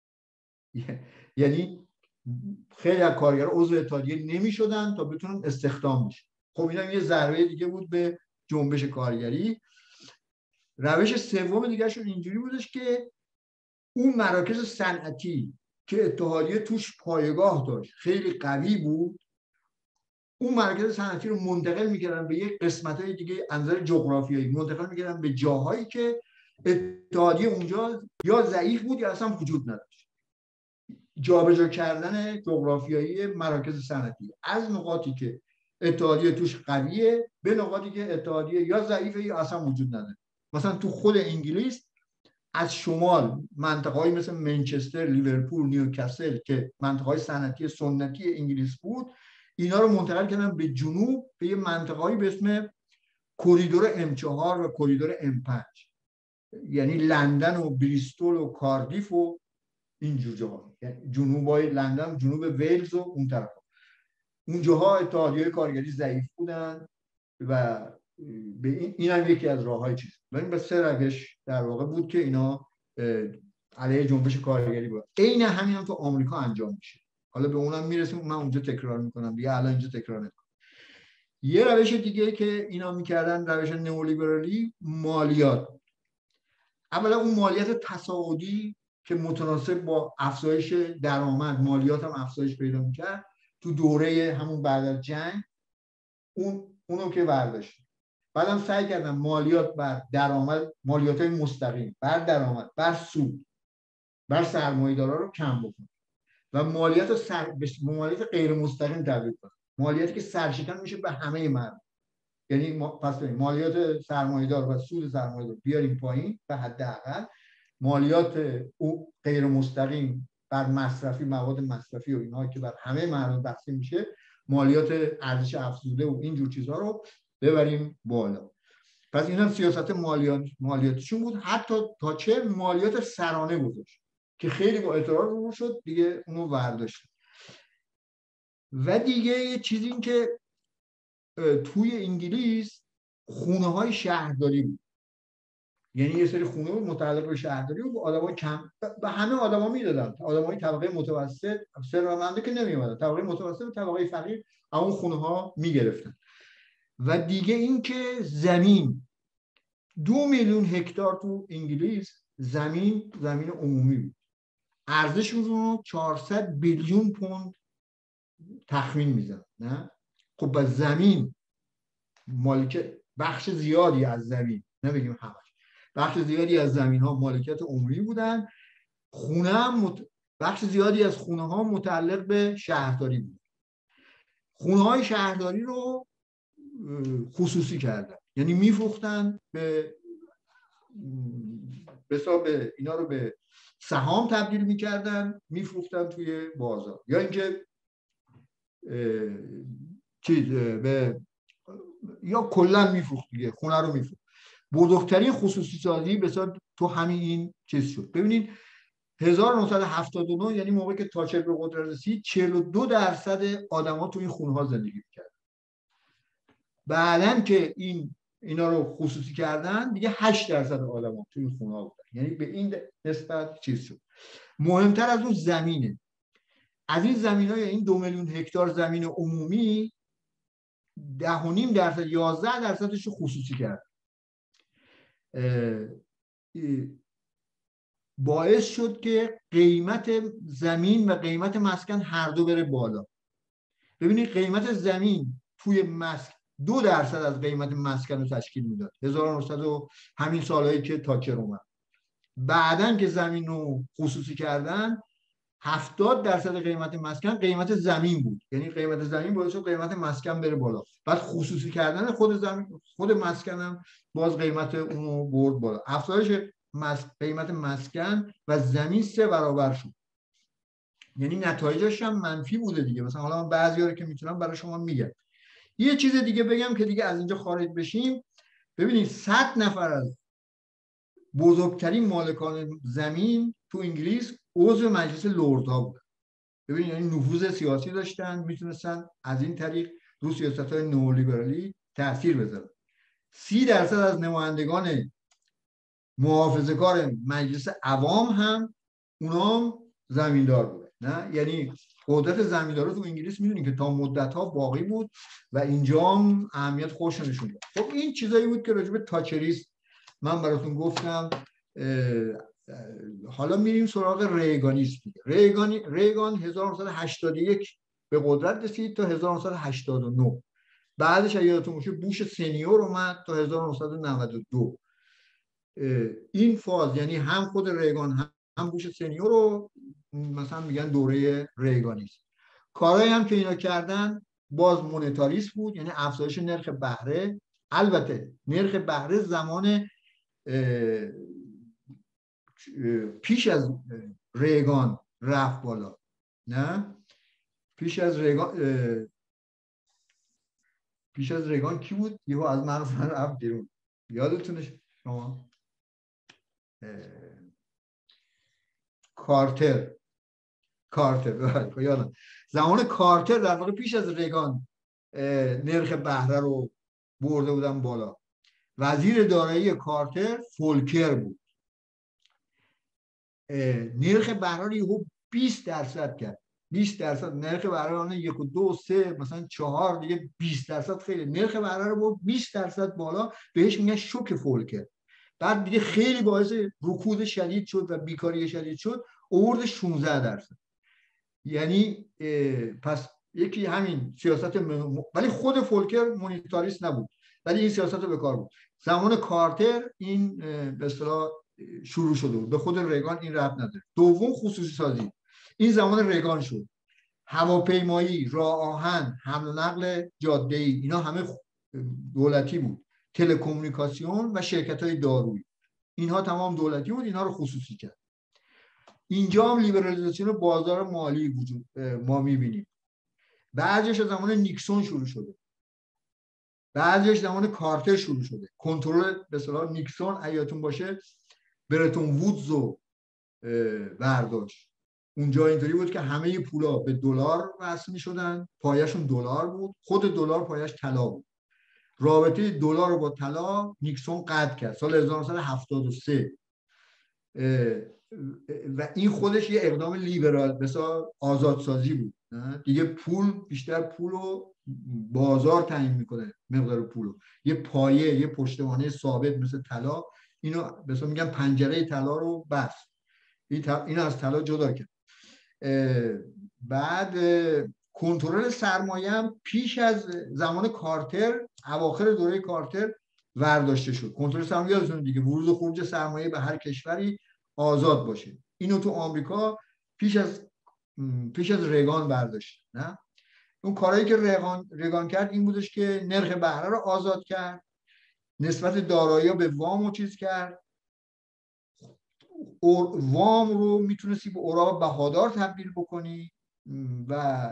یعنی خیلی از کارگرها عضو اتحادیه نمیشدن تا بتونن استخدام بشن. خب اینا یه ضربه دیگه بود به جنبش کارگری. روش سوم دیگه شون اینجوری بودش که اون مراکز صنعتی که اتحادیه توش پایگاه داشت، خیلی قوی بود، اون مراکز صنعتی رو منتقل میکردن به یک قسمت‌های دیگه، از نظر جغرافیایی منتقل میکردن به جاهایی که اتحادیه اونجا یا ضعیف بود یا اصلا وجود نداشت. جابجا کردن جغرافیایی مراکز صنعتی از نقاطی که اتحادیه توش قویه به نقاطی که اتحادیه یا ضعیفه یا اصلا وجود نداره. مثلا تو خود انگلیس از شمال منطقه‌های مثل منچستر، لیورپول، نیوکاسل که منطقه‌های صنعتی سنتی انگلیس بود، اینا رو منتقل کردن به جنوب به یه منطقه‌ای به اسم کریدور ام چهار و کریدور ام پنج، یعنی لندن و بریستول و کاردیف و اینجور جاها، یعنی جنوبای لندن، جنوب ولز و اون طرف، اون جاها اتحادیه کارگری ضعیف بودن و به این این هم یکی از راههای چیز. ولی به سه روش در واقع بود که اینا علیه جنبش کارگری بود. عین همین هم تو آمریکا انجام میشه. حالا به اونم میرسیم، من اونجا تکرار میکنم دیگه، الان اینجا تکرار نمیکنم. یه روش دیگه که اینا میکردن روش نئولیبرالی مالیات. اولا اون مالیات تصاعدی که متناسب با افزایش درآمد مالیات هم افزایش پیدا میکرد تو دوره همون بعد از جنگ، اون اونو که برداشت. بعدم سعی کردن مالیات بر درآمد، مالیات های مستقیم بر درآمد، بر سود، بر سرمایه‌دارا رو کم بکنن و مالیات سر مالیات غیر مستقیم تبدیل کنن، مالیاتی که سرشکن میشه به همه مردم. یعنی ما پس مالیات سرمایه‌دار و سود سرمایه‌دار بیاریم پایین و حداقل مالیات او غیر مستقیم بر مصرفی، مواد مصرفی و اینها که بر همه مردم تقسیم میشه، مالیات ارزش افزوده و این جور چیزها رو ببریم بالا. پس این هم سیاست مالیات مالیاتشون بود. حتی تا چه مالیات سرانه گذاشت که خیلی با اعتراض رو شد دیگه، اونو برداشت. و دیگه یه چیزی این که توی انگلیس خونه های شهرداری بود، یعنی یه سری خونه متعلق به شهرداری و آدمای کم به همه آدما میدادن، آدمای طبقه متوسط، ثروتمنده که نمیومدن، طبقه متوسط و طبقه فقیر اون خونه ها میگرفتن. و دیگه این که زمین، دو میلیون هکتار تو انگلیس زمین زمین عمومی بود، ارزشش رو چهارصد بیلیون پوند تخمین میزنن. نه خب با زمین مالک بخش زیادی از زمین، نمیگیم همش، بخش زیادی از زمین ها مالکیت عمومی بودن. خونه هم مت... بخش زیادی از خونه ها متعلق به شهرداری بود. خونه های شهرداری رو خصوصی کردن، یعنی میفروختن به به اینا رو به سهام تبدیل میکردن، میفروختن توی بازار، یا اینکه چیز به یا کلا میفروخت دیگه، خونه رو میفروخت. بزرگترین خصوصی سازی به صورت تو همین این چیز شد. ببینید هزار و نهصد و هفتاد و نه، یعنی موقعی که تاچر به قدرت رسید، چهل و دو درصد آدما تو این خونه ها زندگی می‌کردن. بعدن که این اینا رو خصوصی کردن دیگه هشت درصد آدما تو این خونه ها بودن، یعنی به این نسبت چیز شد. مهمتر از اون زمینه، از این زمین‌های این دو میلیون هکتار زمین عمومی ده و نیم درصد، یازده درصدش رو خصوصی کرد. باعث شد که قیمت زمین و قیمت مسکن هر دو بره بالا. ببینید قیمت زمین توی مسکن دو درصد از قیمت مسکن رو تشکیل میداد هزار و نهصد و همین سالهایی که تاچر اومد. بعدن که زمین رو خصوصی کردن هفتاد درصد قیمت مسکن قیمت زمین بود، یعنی قیمت زمین باعث شد قیمت مسکن بره بالا. بعد خصوصی کردن خود زمین، خود مسکن هم باز قیمت اونو برد بالا. افزایش قیمت مسکن و زمین سه برابر شد، یعنی نتایجش هم منفی بوده دیگه. مثلا حالا من بعضی‌ها رو که میتونم برای شما میگم. یه چیز دیگه بگم که دیگه از اینجا خارج بشیم. ببینید صد نفر از بزرگترین مالکان زمین تو انگلیس عضو مجلس لردها بودن. ببینید یعنی نفوذ سیاسی داشتن، میتونستن از این طریق رو سیاست‌های نئولیبرالی تاثیر بذارن. سی درصد از نمایندگان محافظه‌کار مجلس عوام هم اونا زمیندار بودن. نه یعنی قدرت زمیندارا تو انگلیس میدونید که تا مدت‌ها باقی بود و اینجا هم اهمیت خودش نشون داد. خب این چیزایی بود که راجع به تاچریسم من براتون گفتم. حالا میریم سراغ ریگانیسم. ریگان ریگان هزار و نهصد و هشتاد و یک به قدرت رسید تا هزار و نهصد و هشتاد و نه. بعدش اگه یادتون باشه بوش سنیور اومد تا هزار و نهصد و نود و دو. این فاز یعنی هم خود ریگان هم, هم بوش سنیور رو مثلا میگن دوره ریگانیسم. کارهایی هم که اینا کردن باز مونتاریسم بود، یعنی افزایش نرخ بهره. البته نرخ بهره زمان پیش از ریگان رفت بالا. نه پیش از ریگان پیش از ریگان کی بود؟ یهو از مغز من رفت بیرون. یادتونه شما؟ کارتر کارتر یادم زمان کارتر در واقع پیش از رگان نرخ بهره رو برده بودن بالا. وزیر دارایی کارتر فولکر بود. نرخ بهره رو بیست درصد کرد. بیست درصد نرخ بهره یک و دو سه مثلا چهار دیگه بیست درصد خیلی. نرخ بهره رو برد بیست درصد بالا، بهش میگن شوک فولکر. بعد دیگه خیلی باعث رکود شدید شد و بیکاری شدید شد، آورد شانزده درصد. یعنی پس یکی همین سیاست م... ولی خود فولکر مونیتاریست نبود، ولی این سیاست رو به کار بود. زمان کارتر این به اصطلاح شروع شده بود، به خود رگان این ربط نداره. دوم خصوصی سازی، این زمان رگان شد. هواپیمایی، راه آهن، حمل و نقل جاده‌ای اینا همه دولتی بود. تلکمونیکاسیون و شرکت‌های دارویی اینها تمام دولتی بود، اینها رو خصوصی کرد. اینجا هم لیبرالیزاسیون بازار مالی وجود ما می‌بینیم. بعضیش از زمان نیکسون شروع شده، بعضیش زمان کارتر شروع شده. کنترل به اصطلاح نیکسون ایاتون باشه برتون وودز رو برداشت. اونجا اینطوری بود که همه پولا به دلار وصل می‌شدن، پایه‌شون دلار بود، خود دلار پایه‌اش طلا بود. رابطه دلار رو با طلا نیکسون قطع کرد سال هزار و نهصد و هفتاد و سه و این خودش یه اقدام لیبرال مثلا آزادسازی بود. دیگه پول بیشتر پول رو بازار تعیین میکنه، مقدار پول رو. یه پایه، یه پشتوانه ثابت مثل طلا، اینو مثلا میگن پنجره طلا رو بست، این از طلا جدا کرد. بعد کنترل سرمایه هم پیش از زمان کارتر، اواخر دوره کارتر ورداشته شد. کنترل سرمایه یادتونه دیگه، ورود و خروج سرمایه به هر کشوری آزاد باشه. اینو تو آمریکا پیش از پیش از رگان برداشت. نه اون کارهایی که رگان رگان کرد این بودش که نرخ بهره رو آزاد کرد، نسبت دارایی به وام رو چیز کرد. وام رو میتونستی به اوراق بهادار تبدیل بکنی و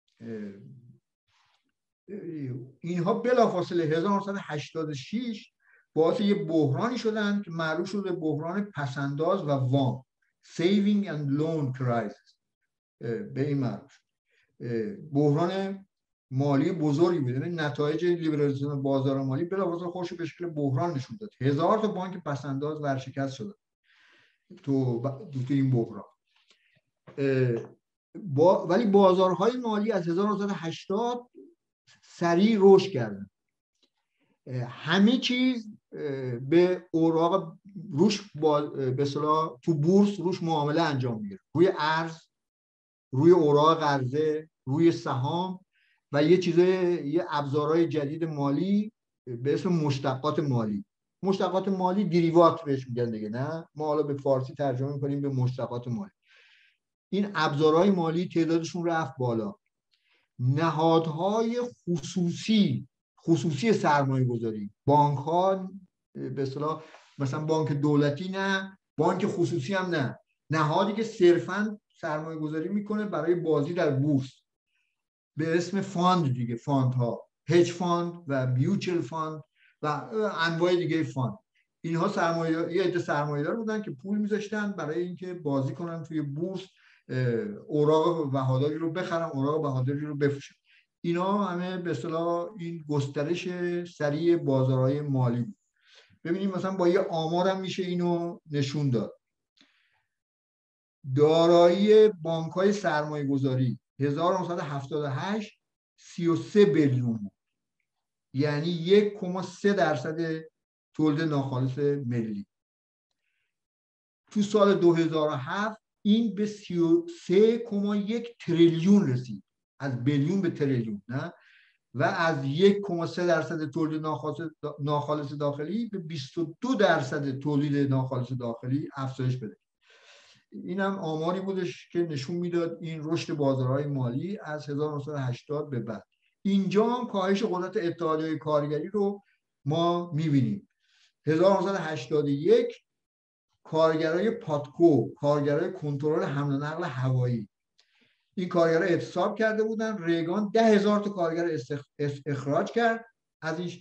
اینها بلافاصله هزار و نهصد و هشتاد و شش باعث یه بحرانی شدن که معروف شده بحران پسنداز و وام، Saving and Loan Crisis. به این معروف بحران مالی بزرگی بود. یعنی نتایج لیبرالیسم بازار مالی بلافاصله خودش به شکل بحران نشون داد. هزار تا بانک پسنداز ورشکست شدن تو تو این بحران. با ولی بازارهای مالی از هزار و نهصد و هشتاد سریع رشد کردن. همه چیز به اوراق روش به اصطلاح تو بورس روش معامله انجام میگیره، روی ارز، روی اوراق قرضه، روی سهام و یه چیزای یه ابزارهای جدید مالی به اسم مشتقات مالی. مشتقات مالی دیریوات بهش میگن دیگه، نه ما حالا به فارسی ترجمه می‌کنیم به مشتقات مالی. این ابزارهای مالی تعدادشون رفت بالا. نهادهای خصوصی خصوصی سرمایه گذاری، بانک ها به اصطلاح مثلا بانک دولتی نه، بانک خصوصی هم نه، نهادی که صرفاً سرمایه گذاری میکنه برای بازی در بورس به اسم فاند دیگه، فاند ها، هج فاند و میوچوال فاند و انواع دیگه فاند. اینها سرمایه یه عده سرمایه‌دار بودن که پول میذاشتن برای اینکه بازی کنن توی بورس، اوراق بهاداری رو بخرن، اوراق بهاداری رو بفروشن. اینا همه به اصطلاح این گسترش سریع بازارهای مالی بود. ببینیم مثلا با یه آمار هم میشه اینو نشون داد. دارایی بانک‌های سرمایه‌گذاری هزار و نهصد و هفتاد و هشت سی و سه بیلیون بود، یعنی یک کماه سه درصد تولید ناخالص ملی. تو سال دو هزار و هفت این به سی و سه کماه یک تریلیون رسید، از بیلیون به تریلیون، نه، و از یک کماه سه درصد تولید ناخالص داخلی به بیست و دو درصد تولید ناخالص داخلی افزایش بده. این هم آماری بودش که نشون میداد این رشد بازارهای مالی از هزار و نهصد و هشتاد به بعد. اینجا هم کاهش قدرت اتحادیه کارگری رو ما میبینیم. هزار و نهصد و هشتاد و یک کارگرای پاتکو، کارگرای کنترل حمل و نقل هوایی، این کارگرها اعتصاب کرده بودن. ریگان ده هزار تا کارگر اخراج کرد از این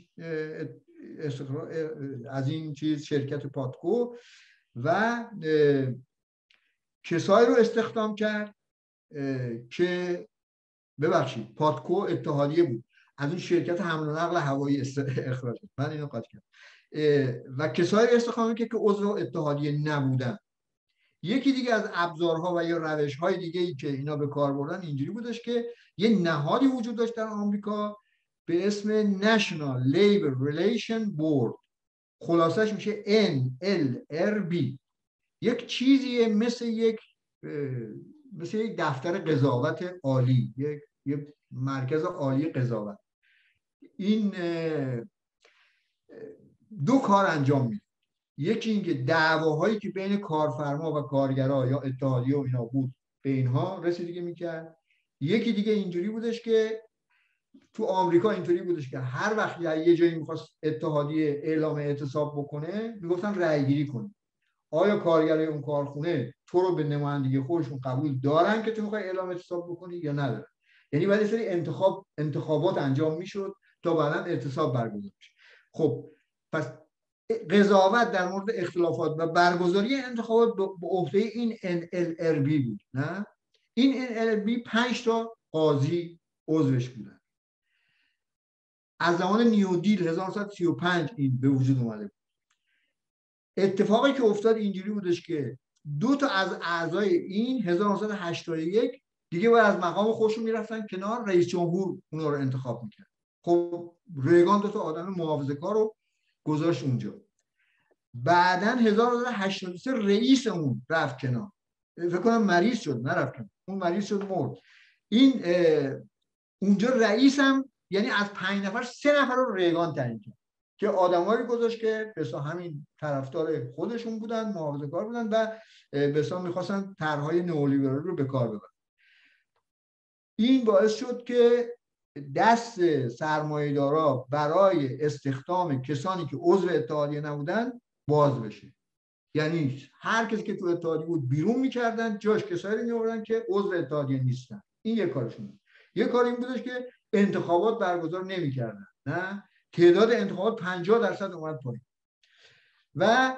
از این چیز شرکت پاتکو و کسایی رو استخدام کرد که ببخشید پادکو اتحادیه بود، از اون شرکت حمل و نقل هوایی اخراج کرد، من اینو قاطی کردم، و کسایی رو استخدام کرد که عضو اتحادیه نبودن. یکی دیگه از ابزارها و یا روش‌های دیگه ای که اینا به کار بردن اینجوری بودش که یه نهادی وجود داشت در آمریکا به اسم National Labor Relation Board، خلاصش میشه ان ال ار بی. یک چیزیه مثل یک مثل یک دفتر قضاوت عالی، یک یک مرکز عالی قضاوت. این دو کار انجام میده. یکی اینکه دعواهایی که بین کارفرما و کارگرها یا اتحادیه و اینا بود به اینها رسیدگی میکرد. یکی دیگه اینجوری بودش که تو آمریکا اینطوری بودش که هر وقت یه جایی میخواست اتحادیه اعلام اعتصاب بکنه میگفتن رأی گیری کن، آیا کارگرای اون کارخونه تو رو به نمایندگی خودشون قبول دارن که تو میخوای اعلام اعتصاب بکنی یا ندارن. یعنی بعد سری انتخاب انتخابات انجام میشد تا بعداً اعتصاب برگزار بشه. خب پس قضاوت در مورد اختلافات و برگزاری انتخابات به عهده این ان ال ار بی بود. نه، این ان ال ار بی پنج تا قاضی عضوش بودن. از زمان نیو دیل هزار و نهصد و سی و پنج این به وجود اومده بود. اتفاقی که افتاد اینجوری بودش که دو تا از اعضای این هزار و نهصد و هشتاد و یک دیگه باید از مقام خودشون میرفتن کنار، رئیس جمهور اونا رو انتخاب میکرد. خب ریگان دو تا آدم محافظه‌کار رو گذاشت اونجا. بعداً هزار و نهصد و هشتاد و سه رئیس اون رفت کنار، فکر کنم مریض شد، نرفت کنار، اون مریض شد مرد. این اونجا رئیس هم یعنی از پنج نفر سه نفر رو ریگان تعیین کرد که آدمایی گذاشت که بسا همین طرفدار خودشون بودن، محافظه‌کار بودن و بسا میخواستن طرحهای نئولیبرال رو به کار ببرن. این باعث شد که دست سرمایه‌دارا برای استخدام کسانی که عضو اتحادیه نبودن باز بشه. یعنی هر کسی که تو اتحادیه بود بیرون میکردن، جاش کسایی رو میآوردن که عضو اتحادیه نیستن. این یک کارشون بود. یک کار این بودش که انتخابات برگزار نمیکردن. نه، تعداد انتخابات پنجاه درصد اومد پایین. و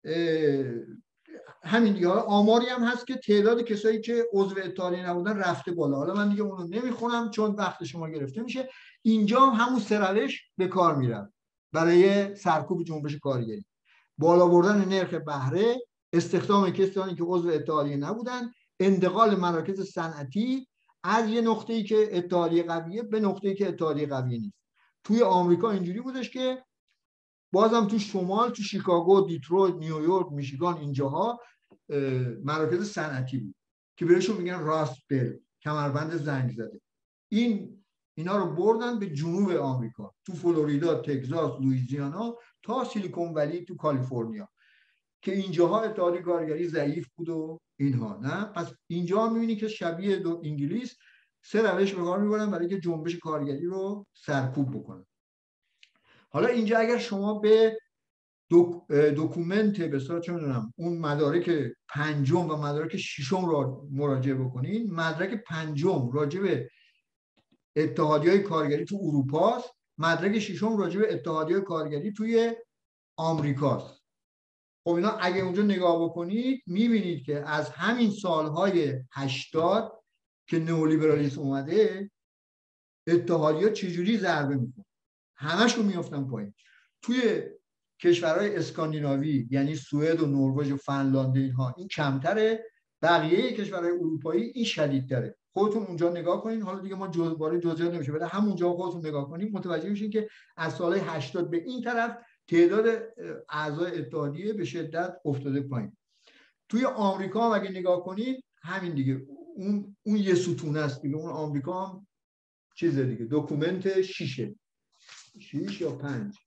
همین دیگه آماری هم هست که تعداد کسایی که عضو اتحادیه نبودن رفته بالا. حالا من دیگه اونو نمیخونم چون وقت شما گرفته میشه. اینجا هم همون سه روش به کار میرن برای سرکوب جنبش کارگری: بالا بردن نرخ بهره، استخدام کسانی که عضو اتحادیه نبودن، انتقال مراکز صنعتی از یه نقطه‌ای که اتحادیه قویه به نقطه‌ای که اتحادیه قویه نیست. توی آمریکا اینجوری بودش که بازم تو شمال، تو شیکاگو، دیترویت، نیویورک، میشیگان، اینجاها مراکز صنعتی بود که بهشون میگن راست بل، کمربند زنگ زده. این اینا رو بردن به جنوب آمریکا، تو فلوریدا، تگزاس، لوئیزیانا تا سیلیکون ولی تو کالیفرنیا که اینجاها اتحادیه کارگری ضعیف بود و اینها. نه، پس اینجا می‌بینی که شبیه دو انگلیس سه روش به کار می‌برن برای که جنبش کارگری رو سرکوب بکنن. حالا اینجا اگر شما به دو، دکومنت به اصطلاح چه می‌دونم اون مدارک پنجم و مدارک ششم را مراجعه بکنین، مدرک پنجم راجع به اتحادیه‌های کارگری تو اروپا است، مدرک ششم راجع به اتحادیه‌های کارگری توی آمریکاست. خب اینا اگه اونجا نگاه بکنید می‌بینید که از همین سالهای هشتاد که نئولیبرالیسم اومده اتحادیه‌ها چجوری ضربه می‌خورن، همشون میافتن پایین. توی کشورهای اسکاندیناوی یعنی سوئد و نروژ و فنلاند اینها این کمتره، بقیه کشورهای اروپایی این شدیدتره. خودتون اونجا نگاه کنین. حالا دیگه ما جزء باره جزئیات نمیشه ولی همونجا خودتون نگاه کنین متوجه میشین که از سالهای هشتاد به این طرف تعداد اعضای اتحادیه به شدت افتاده پایین. توی آمریکا هم اگه نگاه کنین همین دیگه، اون اون یه ستون است دیگه. اون آمریکا هم چیز دیگه، دکومنت شیشه شیش یا پنج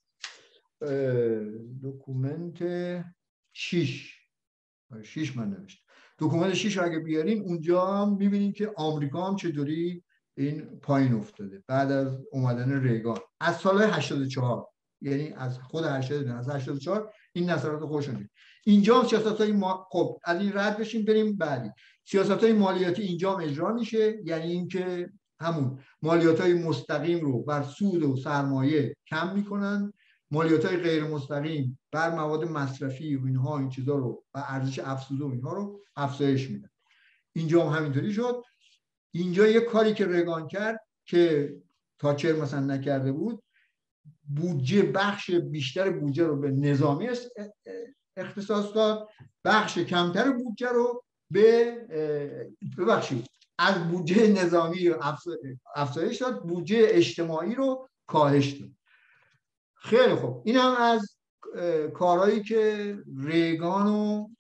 دکومنت شیش شیش من نوشتم. دکومنت شیش رو اگه بیارین اونجا هم میبینین که آمریکا هم چطوری این پایین افتاده بعد از اومدن ریگان از سال هشتاد و چهار، یعنی از خود هشتاد از هشتاد و چهار این نظرات خودشون دید. اینجا سیاست‌های ما... خب از این رد بشیم بریم بعدی. سیاست‌های مالیاتی اینجا هم اجرا میشه، یعنی اینکه همون مالیات‌های مستقیم رو بر سود و سرمایه کم میکنن مالیات‌های غیر مستقیم بر مواد مصرفی و اینها این چیزا رو و ارزش افزوده و اینها رو افزایش میدن. اینجا هم همینطوری شد. اینجا یه کاری که رگان کرد که تاچر مثلا نکرده بود، بودجه بخش بیشتر بودجه رو به نظامی اختصاص داد، بخش کمتر بودجه رو به ببخشید از بودجه نظامی افزایش داد، بودجه اجتماعی رو کاهش داد. خیلی خوب، این هم از کارهایی که ریگان رو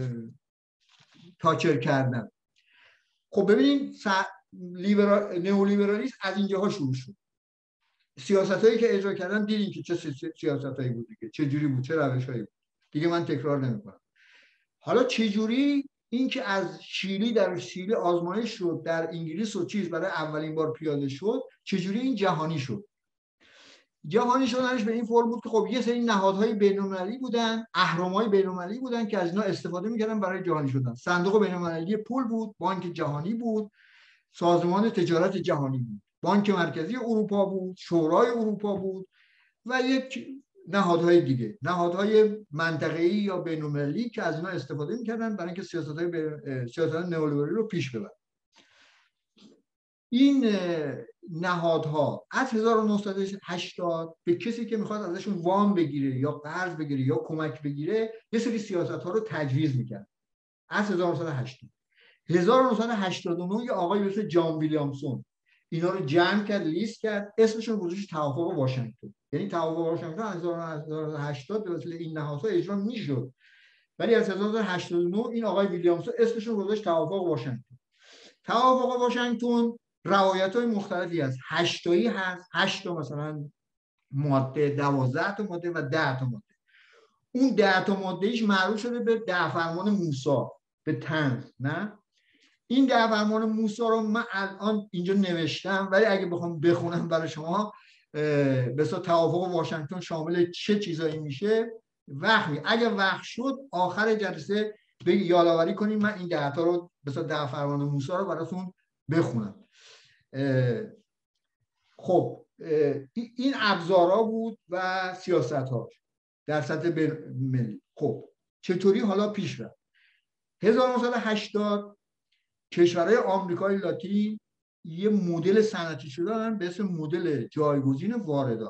تاچر کردن. خب ببینید لیبرال نئولیبرالیسم از اینجاها شروع شد. سیاستایی که اجرا کردن دیدین که چه سیاستایی بود دیگه، چه جوری بود، چه روشایی بود. دیگه من تکرار نمی‌کنم. حالا چه جوری این که از شیلی در شیلی آزمایش شد، در انگلیس و چیز برای اولین بار پیاده شد، چه جوری این جهانی شد. جهانی شدنش به این فرم بود که خب یه سری نهادهای بین‌المللی بودن، اهرم‌های بین‌المللی بودن که از اینا استفاده می‌کردن برای جهانی شدن. صندوق بین‌المللی پول بود، بانک جهانی بود، سازمان تجارت جهانی بود، بانک مرکزی اروپا بود، شورای اروپا بود و یک نهادهای دیگه، نهادهای منطقه‌ای یا بین‌المللی که از اینا استفاده می‌کردن برای اینکه سیاست‌های سیاست نئولیبرالی رو پیش ببرن. این نهادها از هزار و نهصد و هشتاد به کسی که میخواد ازشون وام بگیره یا قرض بگیره یا کمک بگیره یه سری سیاست‌ها رو تجویز می‌کرد. از هزار و نهصد و هشتاد هزار و نهصد و هشتاد و نه یه آقای به اسم جان ویلیامسون اینا رو جمع کرد، لیست کرد، اسمشون گذاشت توافق واشنگتن. یعنی توافق واشنگتن از هزار و نهصد و هشتاد به وسیله این نهادها اجرا میشد، ولی از هزار و نهصد و هشتاد و نه این آقای ویلیامسون اسمشون گذاشت توافق واشنگتن. توافق واشنگتن روایت‌های مختلفی هست، هشت تایی هست، هشت تا مثلا ماده، دوازده تا ماده و ده تا ماده. اون ده تا ماده‌ایش معروف شده به ده فرمان موسی، به طنز. نه این ده فرمان موسی رو من الان اینجا نوشتم، ولی اگه بخوام بخونم برای شما به اصطلاح توافق واشنگتن شامل چه چیزایی میشه وقت می اگه وقت شد آخر جلسه یادآوری کنیم من این ده تا رو به اصطلاح ده فرمان موسی رو براتون بخونم. خب این ابزارها بود و سیاست‌ها در سطح ملی. خب چطوری حالا پیش رفت؟ هزار و نهصد و هشتاد کشورهای آمریکای لاتین یه مدل صنعتی شدن به اسم مدل جایگزین واردات.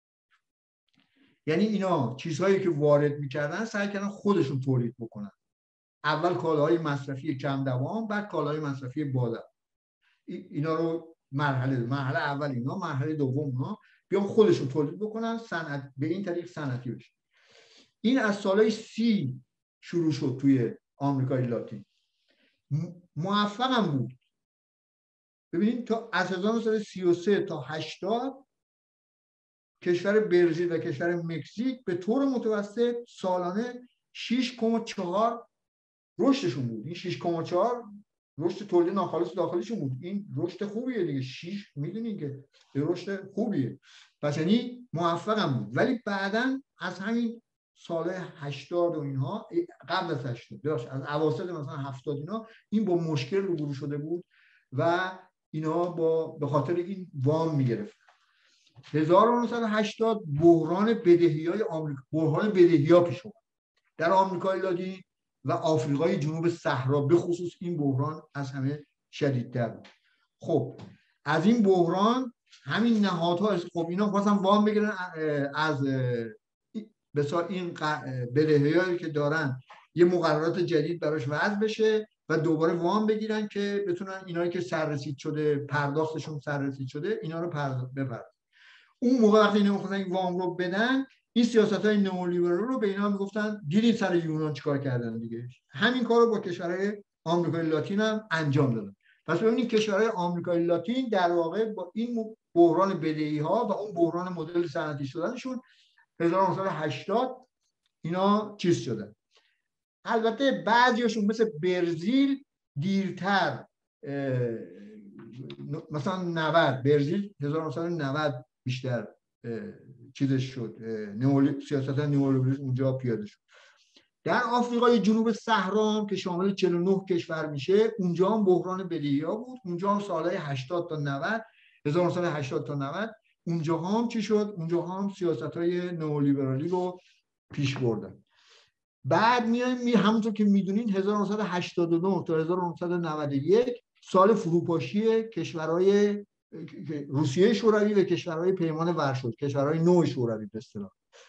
یعنی اینا چیزهایی که وارد می‌کردن سعی کردن خودشون تولید بکنن. اول کالاهای مصرفی کم دوام، بعد کالاهای مصرفی با دوام. اینا رو مرحله مرحله اول اینا، مرحله دوم اینا بیان خودشون تولید بکنن، صنعت به این طریق صنعتی بشه. این از سالهای سی شروع شد توی آمریکای لاتین. موفق هم بود. ببینید تا از هزار و نهصد و سی و سه تا هشتاد کشور برزیل و کشور مکزیک به طور متوسط سالانه شش کمه چهار رشدشون بود. این شش کمه چهار رشد تولید ناخالص داخلیشون بود. این رشد خوبیه دیگه. شش میدونین که رشد خوبیه. پس یعنی موفق هم بود. ولی بعداً از همین سال هشتاد و اینها، قبل از هشتاد داشت از اواسط مثلا هفتاد اینا این با مشکل روبرو شده بود و اینا با به خاطر این وام میگرفت. هزار و نهصد و هشتاد بحران بدهی‌های آمریکا، بحران بدهی‌ها پیش اومد در آمریکای لاتین و آفریقای جنوب صحرا. به خصوص این بحران از همه شدیدتر بود. خب از این بحران همین نهادها خب اینا خواستن وام بگیرن از بسیار این بدهی‌هایی که دارن یه مقررات جدید براش وضع بشه و دوباره وام بگیرن که بتونن اینایی که سررسید شده پرداختشون سررسید شده اینا رو بپردازن. اون موقع وقتی اینا می‌خواستن این وام رو بدن، این سیاست‌های نئولیبرال رو به اینا میگفتن دیدید سر یونان چیکار کردن دیگه. همین کارو با کشورهای آمریکای لاتین هم انجام دادن. پس ببینید کشورهای آمریکای لاتین در واقع با این بحران بدهی‌ها و اون بحران مدل صنعتی شدنشون هزار و نهصد و هشتاد اینا چیز شدن. البته بعضیاشون مثل برزیل دیرتر، مثلا نود برزیل هزار و نهصد و نود بیشتر چیزش شد، نئولی سیاست نئولیبرالیسم اونجا پیاده شد. در آفریقای جنوب صحرا که شامل چهل و نه کشور میشه اونجا هم بحران بدهی‌ها بود. اونجا هم سالهای هشتاد تا نود هزار و نهصد و هشتاد تا نود اونجا هم چی شد؟ اونجا هم سیاست‌های نئولیبرالی رو پیش بردن. بعد میایم می همونطور که میدونین هزار و نهصد و هشتاد و نه تا هزار و نهصد و نود و یک سال فروپاشی کشورهای روسیه شوروی و کشورهای پیمان ورشو، کشورهای نو شوروی به اصطلاح.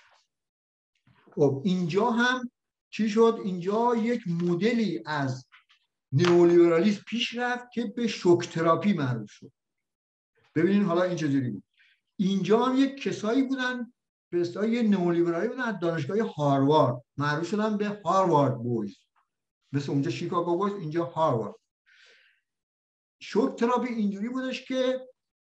خب اینجا هم چی شد؟ اینجا یک مدلی از نئولیبرالیسم پیش رفت که به شوک تراپی معروف شد. ببینین حالا این چجوری بود. اینجا هم یک کسایی بودن به اصطلاح نئولیبرالی بودن از دانشگاه هاروارد، معروف شدن به هاروارد بویز، مثل اونجا شیکاگو بویز، اینجا هاروارد. شوک تراپی اینجوری بودش که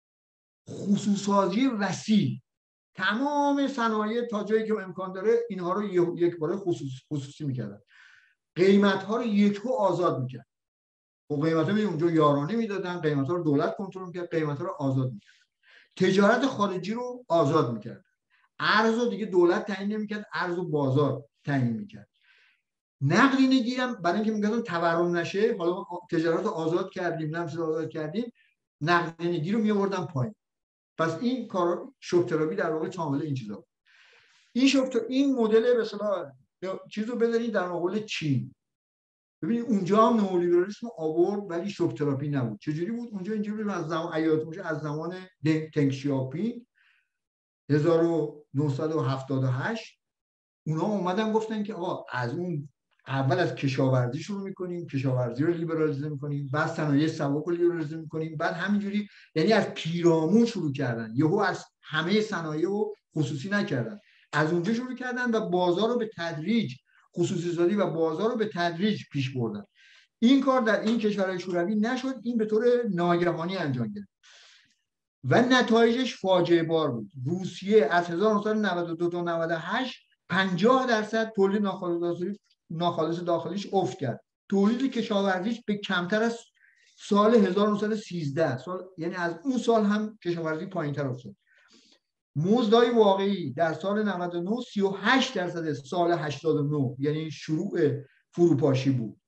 خصوص‌سازی وسیع تمام صنایع تا جایی که امکان داره اینها رو یک باره خصوص خصوصی میکردن، قیمت ها رو یکو آزاد میکرد. و قیمت ها اونجا یارانه میدادن، قیمت ها رو دولت کنترل میکرد، قیمت ها رو آزاد میکرد. تجارت خارجی رو آزاد میکرد، ارز رو دیگه دولت تعیین نمیکرد، ارز و بازار تعیین میکرد. نقدینگی هم برای اینکه میگن تورم نشه، حالا تجارت رو آزاد کردیم، نفس رو آزاد کردیم، نقدینگی رو میآوردن پایین. پس این کار شوک تراپی در واقع شامل این چیزا بود. این شوک این مدل به اصطلاح چیزو بذارید در مقابل چین. ببینید اونجا هم نئولیبرالیسم آورد ولی شوک تراپی نبود. چجوری بود؟ اونجا اینجوری بود، از زمان ایاتون از زمان دنگ شیاپینگ هزار و نهصد و هفتاد و هشت اونا اومدن گفتن که آقا از اون اول از کشاورزی شروع میکنیم، کشاورزی رو لیبرالیزه میکنیم، بعد صنایع سبک رو لیبرالیزه میکنیم، بعد همینجوری، یعنی از پیرامون شروع کردن، یهو از همه صنایع رو خصوصی نکردن، از اونجا شروع کردن و بازار رو به تدریج خصوصی سازی و بازار رو به تدریج پیش بردن. این کار در این کشورهای شوروی نشد، این به طور ناگهانی انجام گرفت و نتایجش فاجعه بار بود. روسیه از هزار و نهصد و نود و دو تا نود و هشت پنجاه درصد تولید ناخالص ناخالص داخلیش افت کرد. تولید کشاورزیش به کمتر از سال هزار و نهصد و سیزده سال، یعنی از اون سال هم کشاورزی پایینتر افتاد. مزدای واقعی در سال نود و نه سی و هشت درصد سال هشتاد و نه، یعنی شروع فروپاشی بود،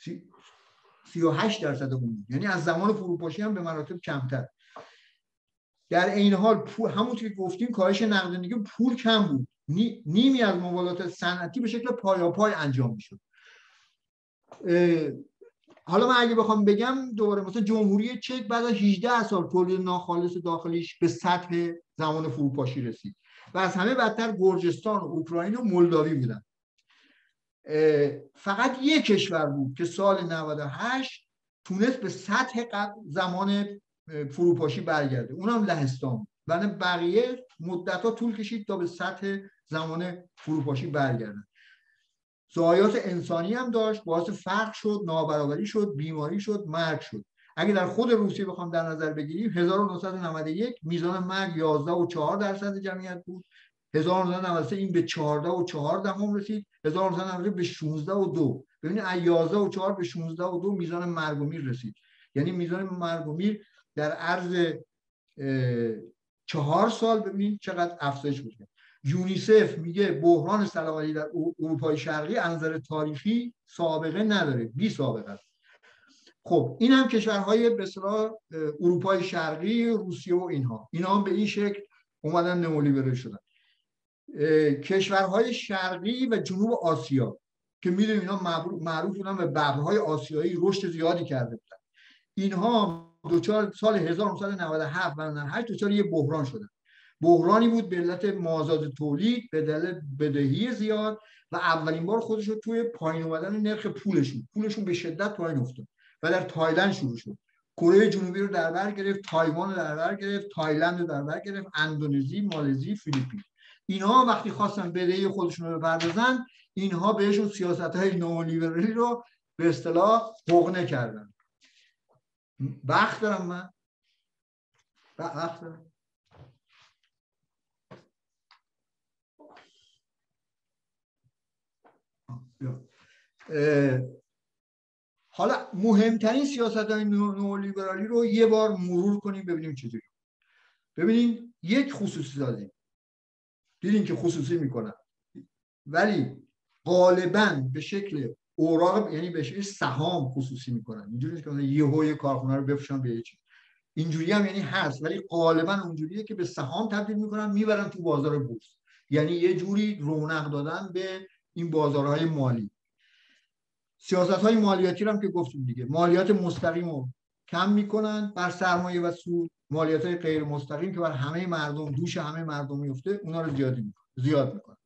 سی و هشت درصد بود، یعنی از زمان فروپاشی هم به مراتب کمتر. در این حال همونطور که گفتیم کاهش نقدینگی، پول کم بود، نیمی از مبادلات صنعتی به شکل پایاپای انجام میشد. حالا من اگه بخوام بگم دوباره، مثلا جمهوری چک بعد از هجده سال تولید ناخالص داخلیش به سطح زمان فروپاشی رسید و از همه بدتر گرجستان و اوکراین و مولداوی بودن. فقط یک کشور بود که سال نود و هشت تونست به سطح زمان فروپاشی برگرده، اونم لهستان بود، ولی بقیه مدت‌ها طول کشید تا به سطح زمان فروپاشی برگردن. ضایعات انسانی هم داشت، باعث فقر شد، نابرابری شد، بیماری شد، مرگ شد. اگه در خود روسیه بخوام در نظر بگیریم، هزار و نهصد و نود و یک میزان مرگ یازده و چهار درصد جمعیت بود، هزار و نهصد و نود و سه این به چهارده و چهار دهم رسید، هزار و نهصد و نود و به شانزده و دو. ببینید از یازده و چهار به شانزده و دو میزان مرگ و میر رسید. یعنی میزان مرگ و میر در عرض چهار سال ببینید چقدر افزایش بود. یونیسف میگه بحران سلامتی در اروپای شرقی از نظر تاریخی سابقه نداره، بی سابقه است. خب این هم کشورهای به اصطلاح اروپای شرقی، روسیه و اینها اینا هم به این شکل اومدن نئولیبرال شدن. کشورهای شرقی و جنوب آسیا که میدونیم اینا معروف بودن به ببرهای آسیایی، رشد زیادی کرده بودن، اینها دوچار سال هزار و نهصد و نود و هفت و نود و هشت دوچار یه بحران شدن. بحرانی بود به علت مازاد تولید، به دلیل بدهی زیاد و اولین بار خودش رو توی پایین اومدن نرخ پولشون پولشون به شدت پایین افتاد و در تایلند شروع شد. کره جنوبی رو در بر گرفت، تایوان رو در بر گرفت، تایلند رو در بر گرفت، اندونزی، مالزی، فیلیپین. اینها وقتی خواستن بدهی خودشون رو بپردازن، اینها بهشون سیاست‌های نئولیبرالی رو به اصطلاح حقنه کردن. وقت دارم من؟ وقت دارم؟ حالا مهمترین سیاست‌های نئولیبرالی رو یه بار مرور کنیم ببینیم چجوری. ببینیم یک خصوصی سازی، دیدین که خصوصی میکنن ولی غالباً به شکل اوراق، یعنی به شکل سهام خصوصی میکنن. اینجوری که مثلا یهو یه کارخونه رو بفروشن به یه چیز. اینجوری هم یعنی هست، ولی غالبا اونجوریه که به سهام تبدیل میکنن میبرن تو بازار بورس. یعنی یه جوری رونق دادن به این بازارهای مالی. سیاست‌های مالیاتی رو هم که گفتیم دیگه، مالیات مستقیم رو کم میکنن بر سرمایه و سود، مالیات‌های غیر مستقیم که بر همه مردم دوش همه مردم میفته اونا رو زیاد میکنن زیاد میکنن.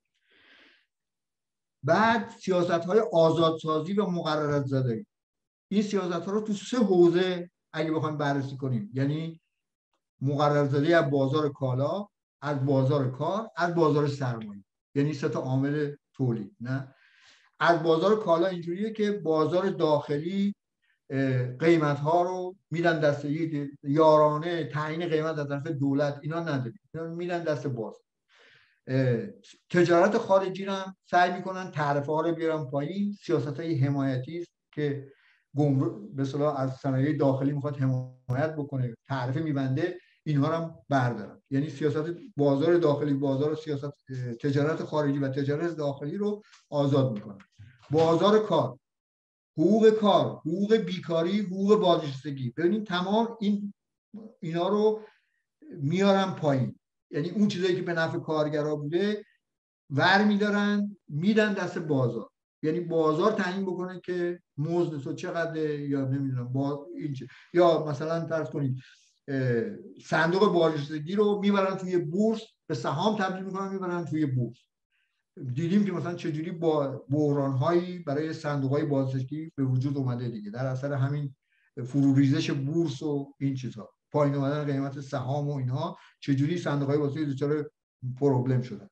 بعد سیاست‌های آزادسازی و مقررات زدایی، این سیاست‌ها رو تو سه حوزه اگه بخوایم بررسی کنیم، یعنی مقررات زدایی از بازار کالا، از بازار کار، از بازار سرمایه، یعنی سه تا عامل تولید. نه از بازار کالا اینجوریه که بازار داخلی قیمت ها رو میدن دست یارانه، تعیین قیمت از طرف دولت اینا نداره، اینا میدن دست بازار. تجارت خارجی رو هم سعی میکنن تعرفه ها رو بیارن پایین، سیاست های حمایتی است که گمرک به اصطلاح از صنایع داخلی میخواد حمایت بکنه، تعرفه میبنده، اینها رو هم بردارن. یعنی سیاست بازار داخلی، بازار سیاست تجارت خارجی و تجارت داخلی رو آزاد میکنن. بازار کار، حقوق کار، حقوق بیکاری، حقوق بازنشستگی، ببینید تمام این اینا رو میارن پایین. یعنی اون چیزایی که به نفع کارگرا بوده ور میدارن میدن دست بازار. یعنی بازار تعیین بکنه که مزد تو چقدره، یا نمیدونم با این چه. یا مثلا فرض کنید صندوق بازنشستگی رو میبرن توی بورس، به سهام تبدیل میکنن میبرن توی بورس. دیدیم که مثلا چجوری با بحران‌هایی برای صندوق‌های بازنشستگی به وجود اومده دیگه، در اثر همین فروریزش بورس و این چیزها، پایین اومدن قیمت سهام و اینها، چجوری صندوق‌های بازنشستگی دچار پروبلم شدن.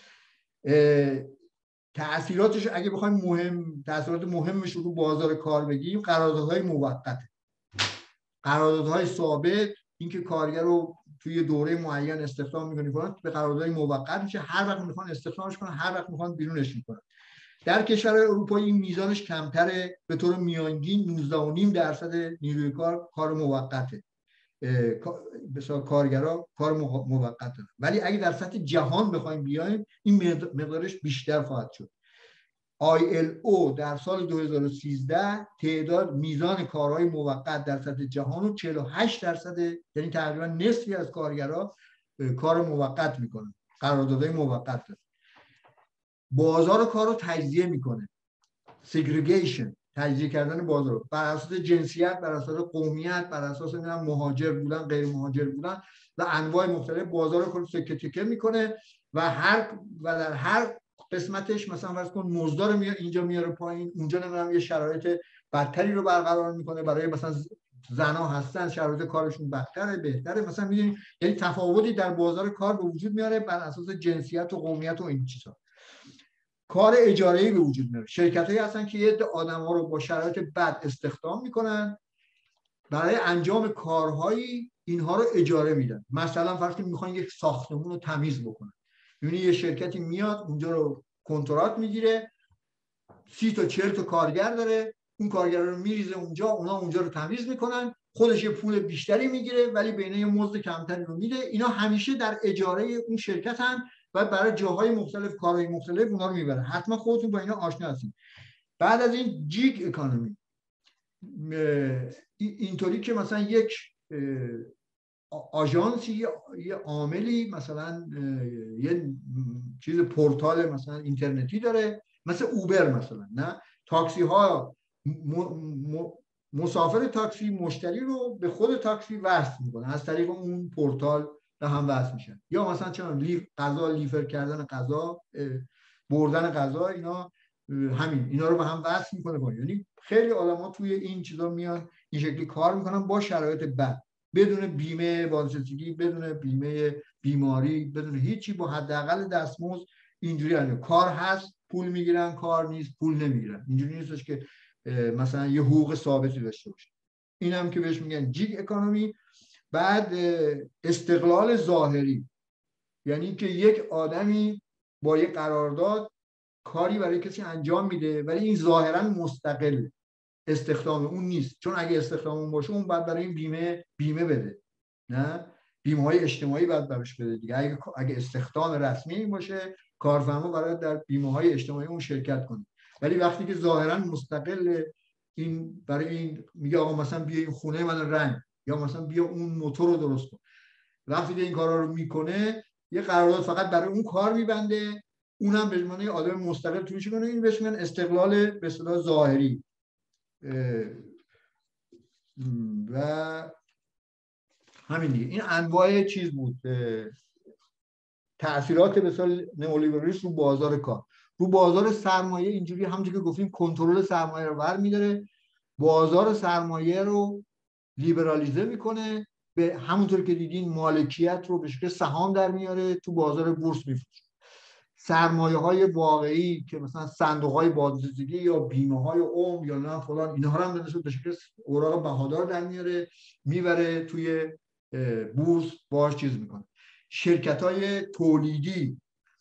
تأثیراتش اگه بخوایم مهم تأثیرات مهمش رو بازار کار بگیم، قراردادهای موقت، قراردادهای ثابت، اینکه کارگر رو توی دوره معین استخدام می‌کنن به قراردادهای موقت میشه، هر وقت میخوان استخدامش کنن هر وقت میخوان بیرونش میکنن. در کشورهای اروپایی این میزانش کمتره، به طور میانگین نوزده و نیم درصد نیروی کار کار موقته، بسیار کارگرا کار موقت دارن. ولی اگه در سطح جهان بخوایم بیایم این مقدارش بیشتر خواهد شد. آی ال او در سال دو هزار و سیزده تعداد میزان کارهای موقت در سطح جهان رو چهل و هشت درصد، یعنی تقریبا نصفی از کارگرها کار موقت میکنن، قراردادهای موقت دارن. بازار کار رو تجزیه میکنه، سگریگیشن، تجزیه کردن بازار بر اساس جنسیت، بر اساس قومیت، بر اساس مهاجر بودن، غیر مهاجر بودن و انواع مختلف بازار کار رو تکه تکه میکنه و هر و در هر قسمتش مثلا فرض کن مزد رو میاره اینجا میاره پایین، اونجا نمیدونم یه شرایط بدتری رو برقرار میکنه. برای مثلا زنا هستن شرایط کارشون بدتره بهتره، مثلا میدونید، یعنی تفاوتی در بازار کار به وجود میاره بر اساس جنسیت و قومیت و این چیزا. کار اجاره‌ای به وجود میاره، شرکتایی هستن که یه عده آدم‌ها رو با شرایط بد استخدام میکنن، برای انجام کارهایی اینها رو اجاره میدن. مثلا فرض کنید میخوان یک ساختمون رو تمیز بکنن، یعنی یه شرکتی میاد اونجا رو کنترات میگیره، سی تا چهل تا کارگر داره، اون کارگر رو میریزه اونجا، اونا اونجا رو تمیز میکنن، خودش یه پول بیشتری میگیره ولی بینه یه مزد کمتری رو میده. اینا همیشه در اجاره اون شرکت هم و برای جاهای مختلف کارهای مختلف اونا رو میبرن. حتما خودتون با اینا آشنا هستین. بعد از این جیگ اکانومی، اینطوری که مثلا یک آژانسی، یه عاملی مثلا یه چیز پورتال مثلا اینترنتی داره، مثل اوبر مثلا، نه تاکسی ها م، م، مسافر تاکسی مشتری رو به خود تاکسی وصل میکنه، از طریق اون پورتال به هم وصل میشن. یا مثلا چون لیف غذا لیفر کردن غذا، بردن غذا، اینا همین اینا رو به هم وصل میکنه. یعنی خیلی آدما توی این چیزا میان این شکلی کار میکنن با شرایط بد، بدون بیمه بازنشستگی، بدون بیمه بیماری، بدون هیچی، با حداقل دستمزد. اینجوری هست کار هست پول میگیرن، کار نیست پول نمیگیرن. اینجوری نیستش که مثلا یه حقوق ثابتی داشته باشه. این هم که بهش میگن جیگ اکانومی. بعد استقلال ظاهری، یعنی که یک آدمی با یک قرارداد کاری برای کسی انجام میده ولی این ظاهرا مستقل استخدام اون نیست، چون اگه استخدام اون باشه اون باید برای این بیمه بیمه بده، نه بیمه های اجتماعی باید براش بده دیگه. اگه اگه استخدام رسمی باشه کارفرما برای در بیمه های اجتماعی اون شرکت کنه. ولی وقتی که ظاهرا مستقل، این برای این میگه آقا مثلا بیا این خونه من رنگ یا مثلا بیا اون موتور رو درست کن. وقتی که این کارا رو میکنه یه قرارداد فقط برای اون کار میبنده، اونم به عنوان آدم مستقل توش کنه. این بهش میگن استقلال به اصطلاح ظاهری. و همین دیگه. این انواع چیز بود، تأثیرات به اصطلاح نئولیبرالیسم رو بازار کار. رو بازار سرمایه اینجوری همونجوری که گفتیم کنترل سرمایه رو برمی‌داره، بازار سرمایه رو لیبرالیزه میکنه، به همونطور که دیدین مالکیت رو به شکل سهام در میاره، تو بازار بورس میفروشه. سرمایه های واقعی که مثلا صندوق های بازنشستگی یا بیمه های عمر یا نه فلان، اینها رو هم به شکل اوراق بهادار در میاره، میبره توی بورس باهاش چیز میکنه. شرکت های تولیدی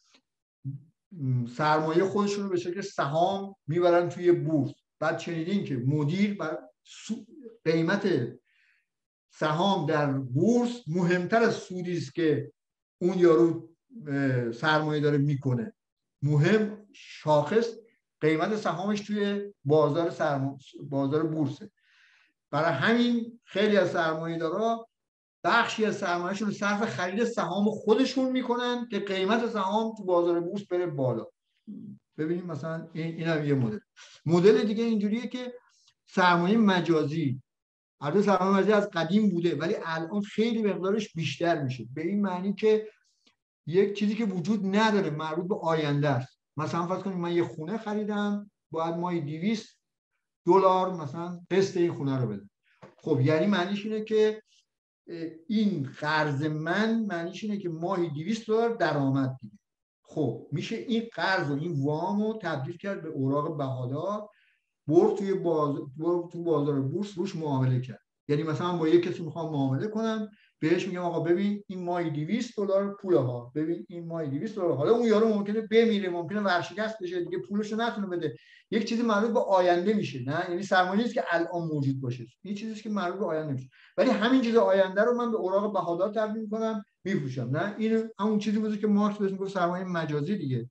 سرمایه خودشون رو به شکل سهام میبرن توی بورس. بعد شنیدین که مدیر بر قیمت سهام در بورس مهمتر از سودی است که اون یارو سرمایه داره میکنه. مهم شاخص قیمت سهامش توی بازار سرما... بازار بورسه. برای همین خیلی از سرمایه‌دارا بخشی از سرمایه‌شون رو صرف خرید سهام خودشون میکنن که قیمت سهام تو بازار بورس بره بالا. ببینیم مثلا این اینم یه مدل. مدل دیگه اینجوریه که سرمایه مجازی، البته سرمایه مجازی از قدیم بوده ولی الان خیلی مقدارش بیشتر میشه، به این معنی که یک چیزی که وجود نداره مربوط به آینده است. مثلا فرض کنید من یه خونه خریدم، باید ماهی دویست دلار مثلا قسط این خونه رو بدم. خب یعنی معنیش اینه که این قرض من معنیش اینه که ماهی دویست دلار درآمد دیگه. خب میشه این قرض و این وام رو تبدیل کرد به اوراق بهادار، برد توی بازار، تو بازار بورس روش معامله کرد. یعنی مثلا با یک کسی میخوام معامله کنم، بهش میگم آقا ببین این ماهی دویست دلار پول ها، ببین این ماهی دویست دلار. حالا اون یارو ممکنه بمیره، ممکنه ورشکست بشه دیگه، پولشو نتونه بده، یک چیزی مربوط به آینده میشه. نه یعنی سرمایه‌ای است که الان موجود باشه، این چیزیه که مربوط به آینده میشه. ولی همین چیز آینده رو من به اوراق بهادار تبدیل میکنم میفروشم. نه این همون چیزی بوده که مارکس بهش میگفت سرمایه مجازی دیگه.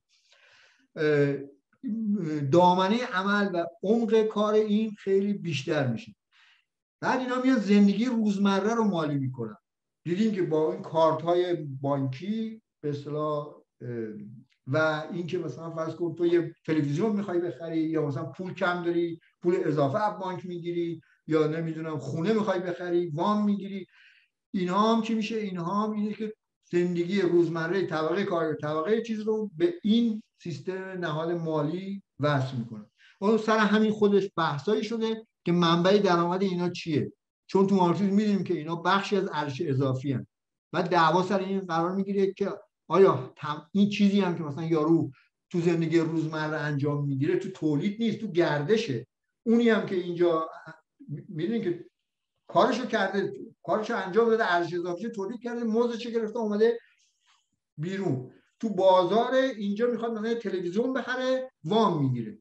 دامنه عمل و عمق کار این خیلی بیشتر میشه. بعد اینا میان زندگی روزمره رو مالی میکنن. دیدین که با این کارت های بانکی به اصطلاح و اینکه مثلا فرض کن تو یه تلویزیون میخوای بخری یا مثلا پول کم داری پول اضافه از بانک میگیری یا نمیدونم خونه میخوای بخری وام میگیری، اینها هم چی میشه؟ اینها هم اینه که زندگی روزمره طبقه کارگر طبقه چیز رو به این سیستم نهاد مالی وصل میکنه. اون سر همین خودش بحثایی شده که منبع درآمد اینا چیه، چون تو مارکسیسم میدونیم که اینا بخشی از ارزش اضافی هستند. بعد دعوا سر این قرار میگیره که آیا این چیزی هم که مثلا یارو تو زندگی روزمره انجام میگیره تو تولید نیست، تو گردشه. اونی هم که اینجا میدونین که کارشو کرده، کارشو انجام داده، ارزش اضافی تولید کرده، موزش گرفته اومده بیرون تو بازار، اینجا میخواد مثلا تلویزیون بخره وام میگیره،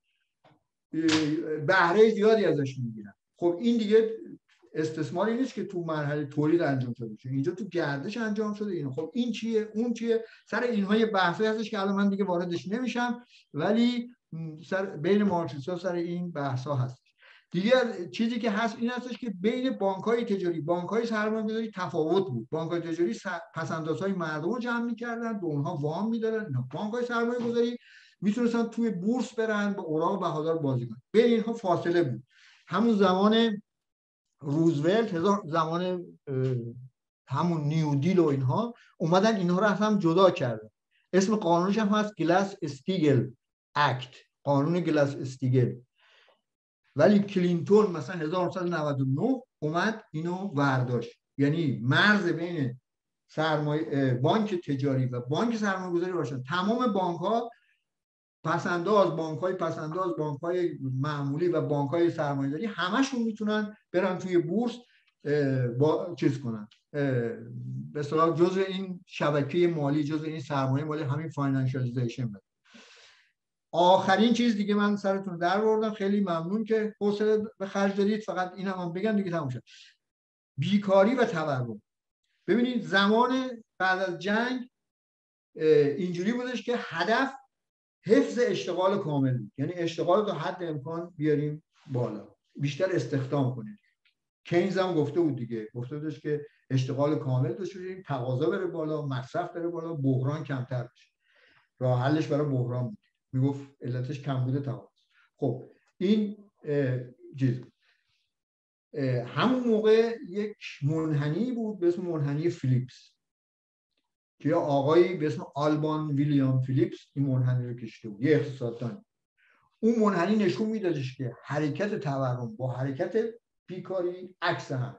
بهره زیادی ازش میگیرن. خب این دیگه استثماری نیست که تو مرحله تولید انجام شده باشه، اینجا تو گردش انجام شده. اینو خب این چیه اون چیه، سر اینها یه بحثی هستش که الان من دیگه واردش نمیشم، ولی سر بین مارکسیست‌ها سر این بحث‌ها هست. دیگر چیزی که هست این هستش که بین بانک‌های تجاری بانک‌های سرمایه‌گذاری تفاوت بود. بانک‌های تجاری پس‌اندازهای مردم رو جمع می‌کردن، به اونها وام می‌دادن. بانک‌های سرمایه‌گذاری میتونستن توی بورس برن با اوراق بهادار بازی کنن. بین اینها فاصله بود. همون زمان روزولت، زمان همون نیو دیل و اینها اومدن اینها رو هم جدا کردن. اسم قانونش هم هست گلاس استیگل اکت، قانون گلاس استیگل. ولی کلینتون مثلا هزار و نهصد و نود و نه اومد اینو ورداشت. یعنی مرز بین سرمایه بانک تجاری و بانک سرمایه‌گذاری باشن. تمام بانک‌ها پسنداز، بانک‌های پسنداز، بانک‌های معمولی و بانک‌های سرمایه‌داری همشون میتونن برن توی بورس با چیز کنن، به اصطلاح جزء این شبکه مالی، جزء این سرمایه مالی، همین فاینانشیالیزیشن بده. آخرین چیز دیگه من سرتون در بردم، خیلی ممنون که حوصله به خرج دادید. فقط اینم هم بگم دیگه تموم شد. بیکاری و تورم. ببینید زمان بعد از جنگ اینجوری بودش که هدف حفظ اشتغال کامل بود. یعنی اشتغال رو تا حد امکان بیاریم بالا، بیشتر استخدام کنیم. کینز هم گفته بود دیگه، گفته بودش که اشتغال کامل داشته باشیم، تقاضا بره بالا، مصرف بره بالا، بحران کمتر بشه. راه حلش برای بحران بود، میگفت علتش کمبود تقاضا. خب این چیز همون موقع یک منحنی بود به اسم منحنی فیلیپس که آقایی به اسم آلبان ویلیام فیلیپس این منحنی رو کشیده بود، یه اقتصاددان. اون منحنی نشون میدادش که حرکت تورم با حرکت بیکاری عکس هم.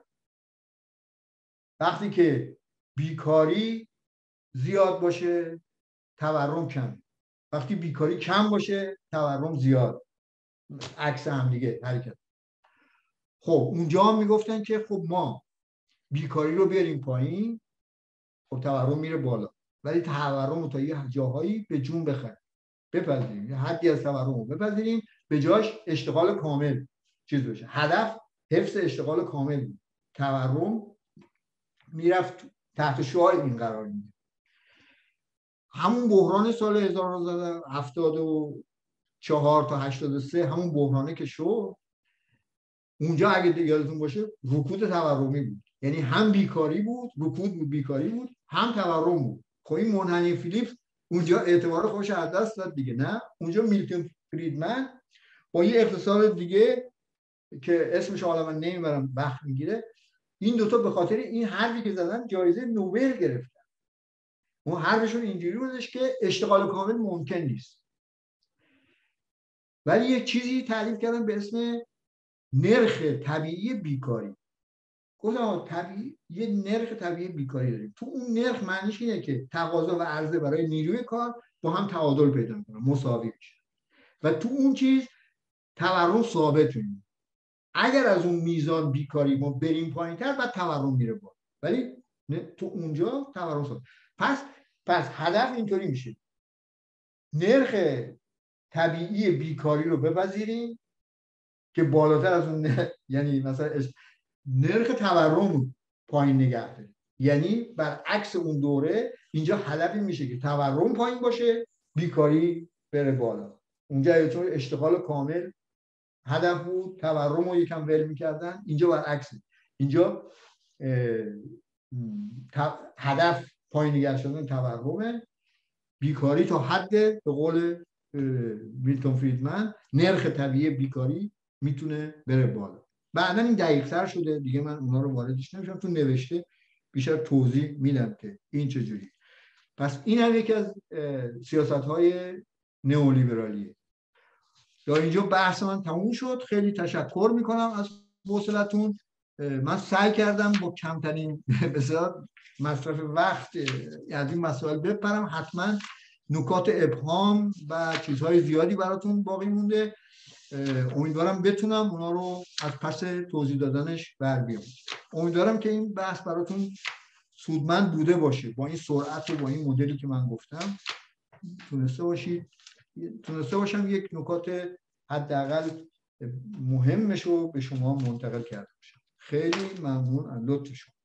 وقتی که بیکاری زیاد باشه تورم کم، وقتی بیکاری کم باشه تورم زیاد، عکس هم دیگه حرکت. خب اونجا هم میگفتن که خب ما بیکاری رو بیاریم پایین، خب تورم میره بالا، ولی تورم رو تا یه جاهایی به جون بخریم، بپذیریم یه حدی از تورم رو بپذیریم، به جاش اشتغال کامل چیز بشه. هدف حفظ اشتغال کامل بود، تورم میرفت تحت شعار این قرار میگیره. همون بحران سال هزار و نهصد و هفتاد و چهار تا هشتاد و سه همون بحرانه که شد، اونجا اگه یادتون باشه رکود تورمی بود، یعنی هم بیکاری بود، رکود بود، بیکاری بود، هم تورم بود. خب این منحنی فیلیپس اونجا اعتبار خودش از دست داد دیگه. نه اونجا میلتون فریدمن با یه اقتصاد دیگه که اسمش حالا من نمیبرم وقت میگیره، این دوتا به خاطر این حرفی که زدن جایزه نوبل گرفتن. اون حرفشون اینجوری بودش که اشتغال کامل ممکن نیست، ولی یه چیزی تعریف کردن به اسم نرخ طبیعی بیکاری. گفتم طبیعی یه نرخ طبیعی بیکاری داریم، تو اون نرخ معنیش اینه که تقاضا و عرضه برای نیروی کار با هم تعادل پیدا میکنه، مساوی میشه، و تو اون چیز تورم ثابت میمونه. اگر از اون میزان بیکاری ما بریم پایینتر بعد تورم میره بالا، ولی تو اونجا تورم ثابت. پس پس هدف اینطوری میشه نرخ طبیعی بیکاری رو بپذیریم که بالاتر از اون نه... یعنی مثلا نرخ تورم پایین نگه داریم، یعنی برعکس اون دوره اینجا هدف میشه که تورم پایین باشه، بیکاری بره بالا. اونجا چون اشتغال کامل هدف بود، تورم رو یکم ول میکردن، اینجا برعکسه، اینجا هدف پایین نگه شدن تورمه، بیکاری تا حد به قول میلتون فریدمن نرخ طبیعی بیکاری میتونه بره بالا. بعدا این دقیق تر شده دیگه، من اونا رو واردش نمیشم، تو نوشته بیشتر توضیح میدم که این چجوری. پس این هم یکی از سیاست های نئولیبرالیه. تا اینجا بحث من تموم شد. خیلی تشکر میکنم از حوصلتون. من سعی کردم با کمترین بسیار مصرف وقت از این مسائل بپرم. حتما نکات ابهام و چیزهای زیادی براتون باقی مونده، امیدوارم بتونم اونا رو از پس توضیح دادنش بر بیام. امیدوارم که این بحث براتون سودمند بوده باشه، با این سرعت و با این مدلی که من گفتم تونسته باشید تونسته باشم یک نکات حداقل مهمش رو به شما منتقل کرده باشم. خیلی ممنون از لطف شما.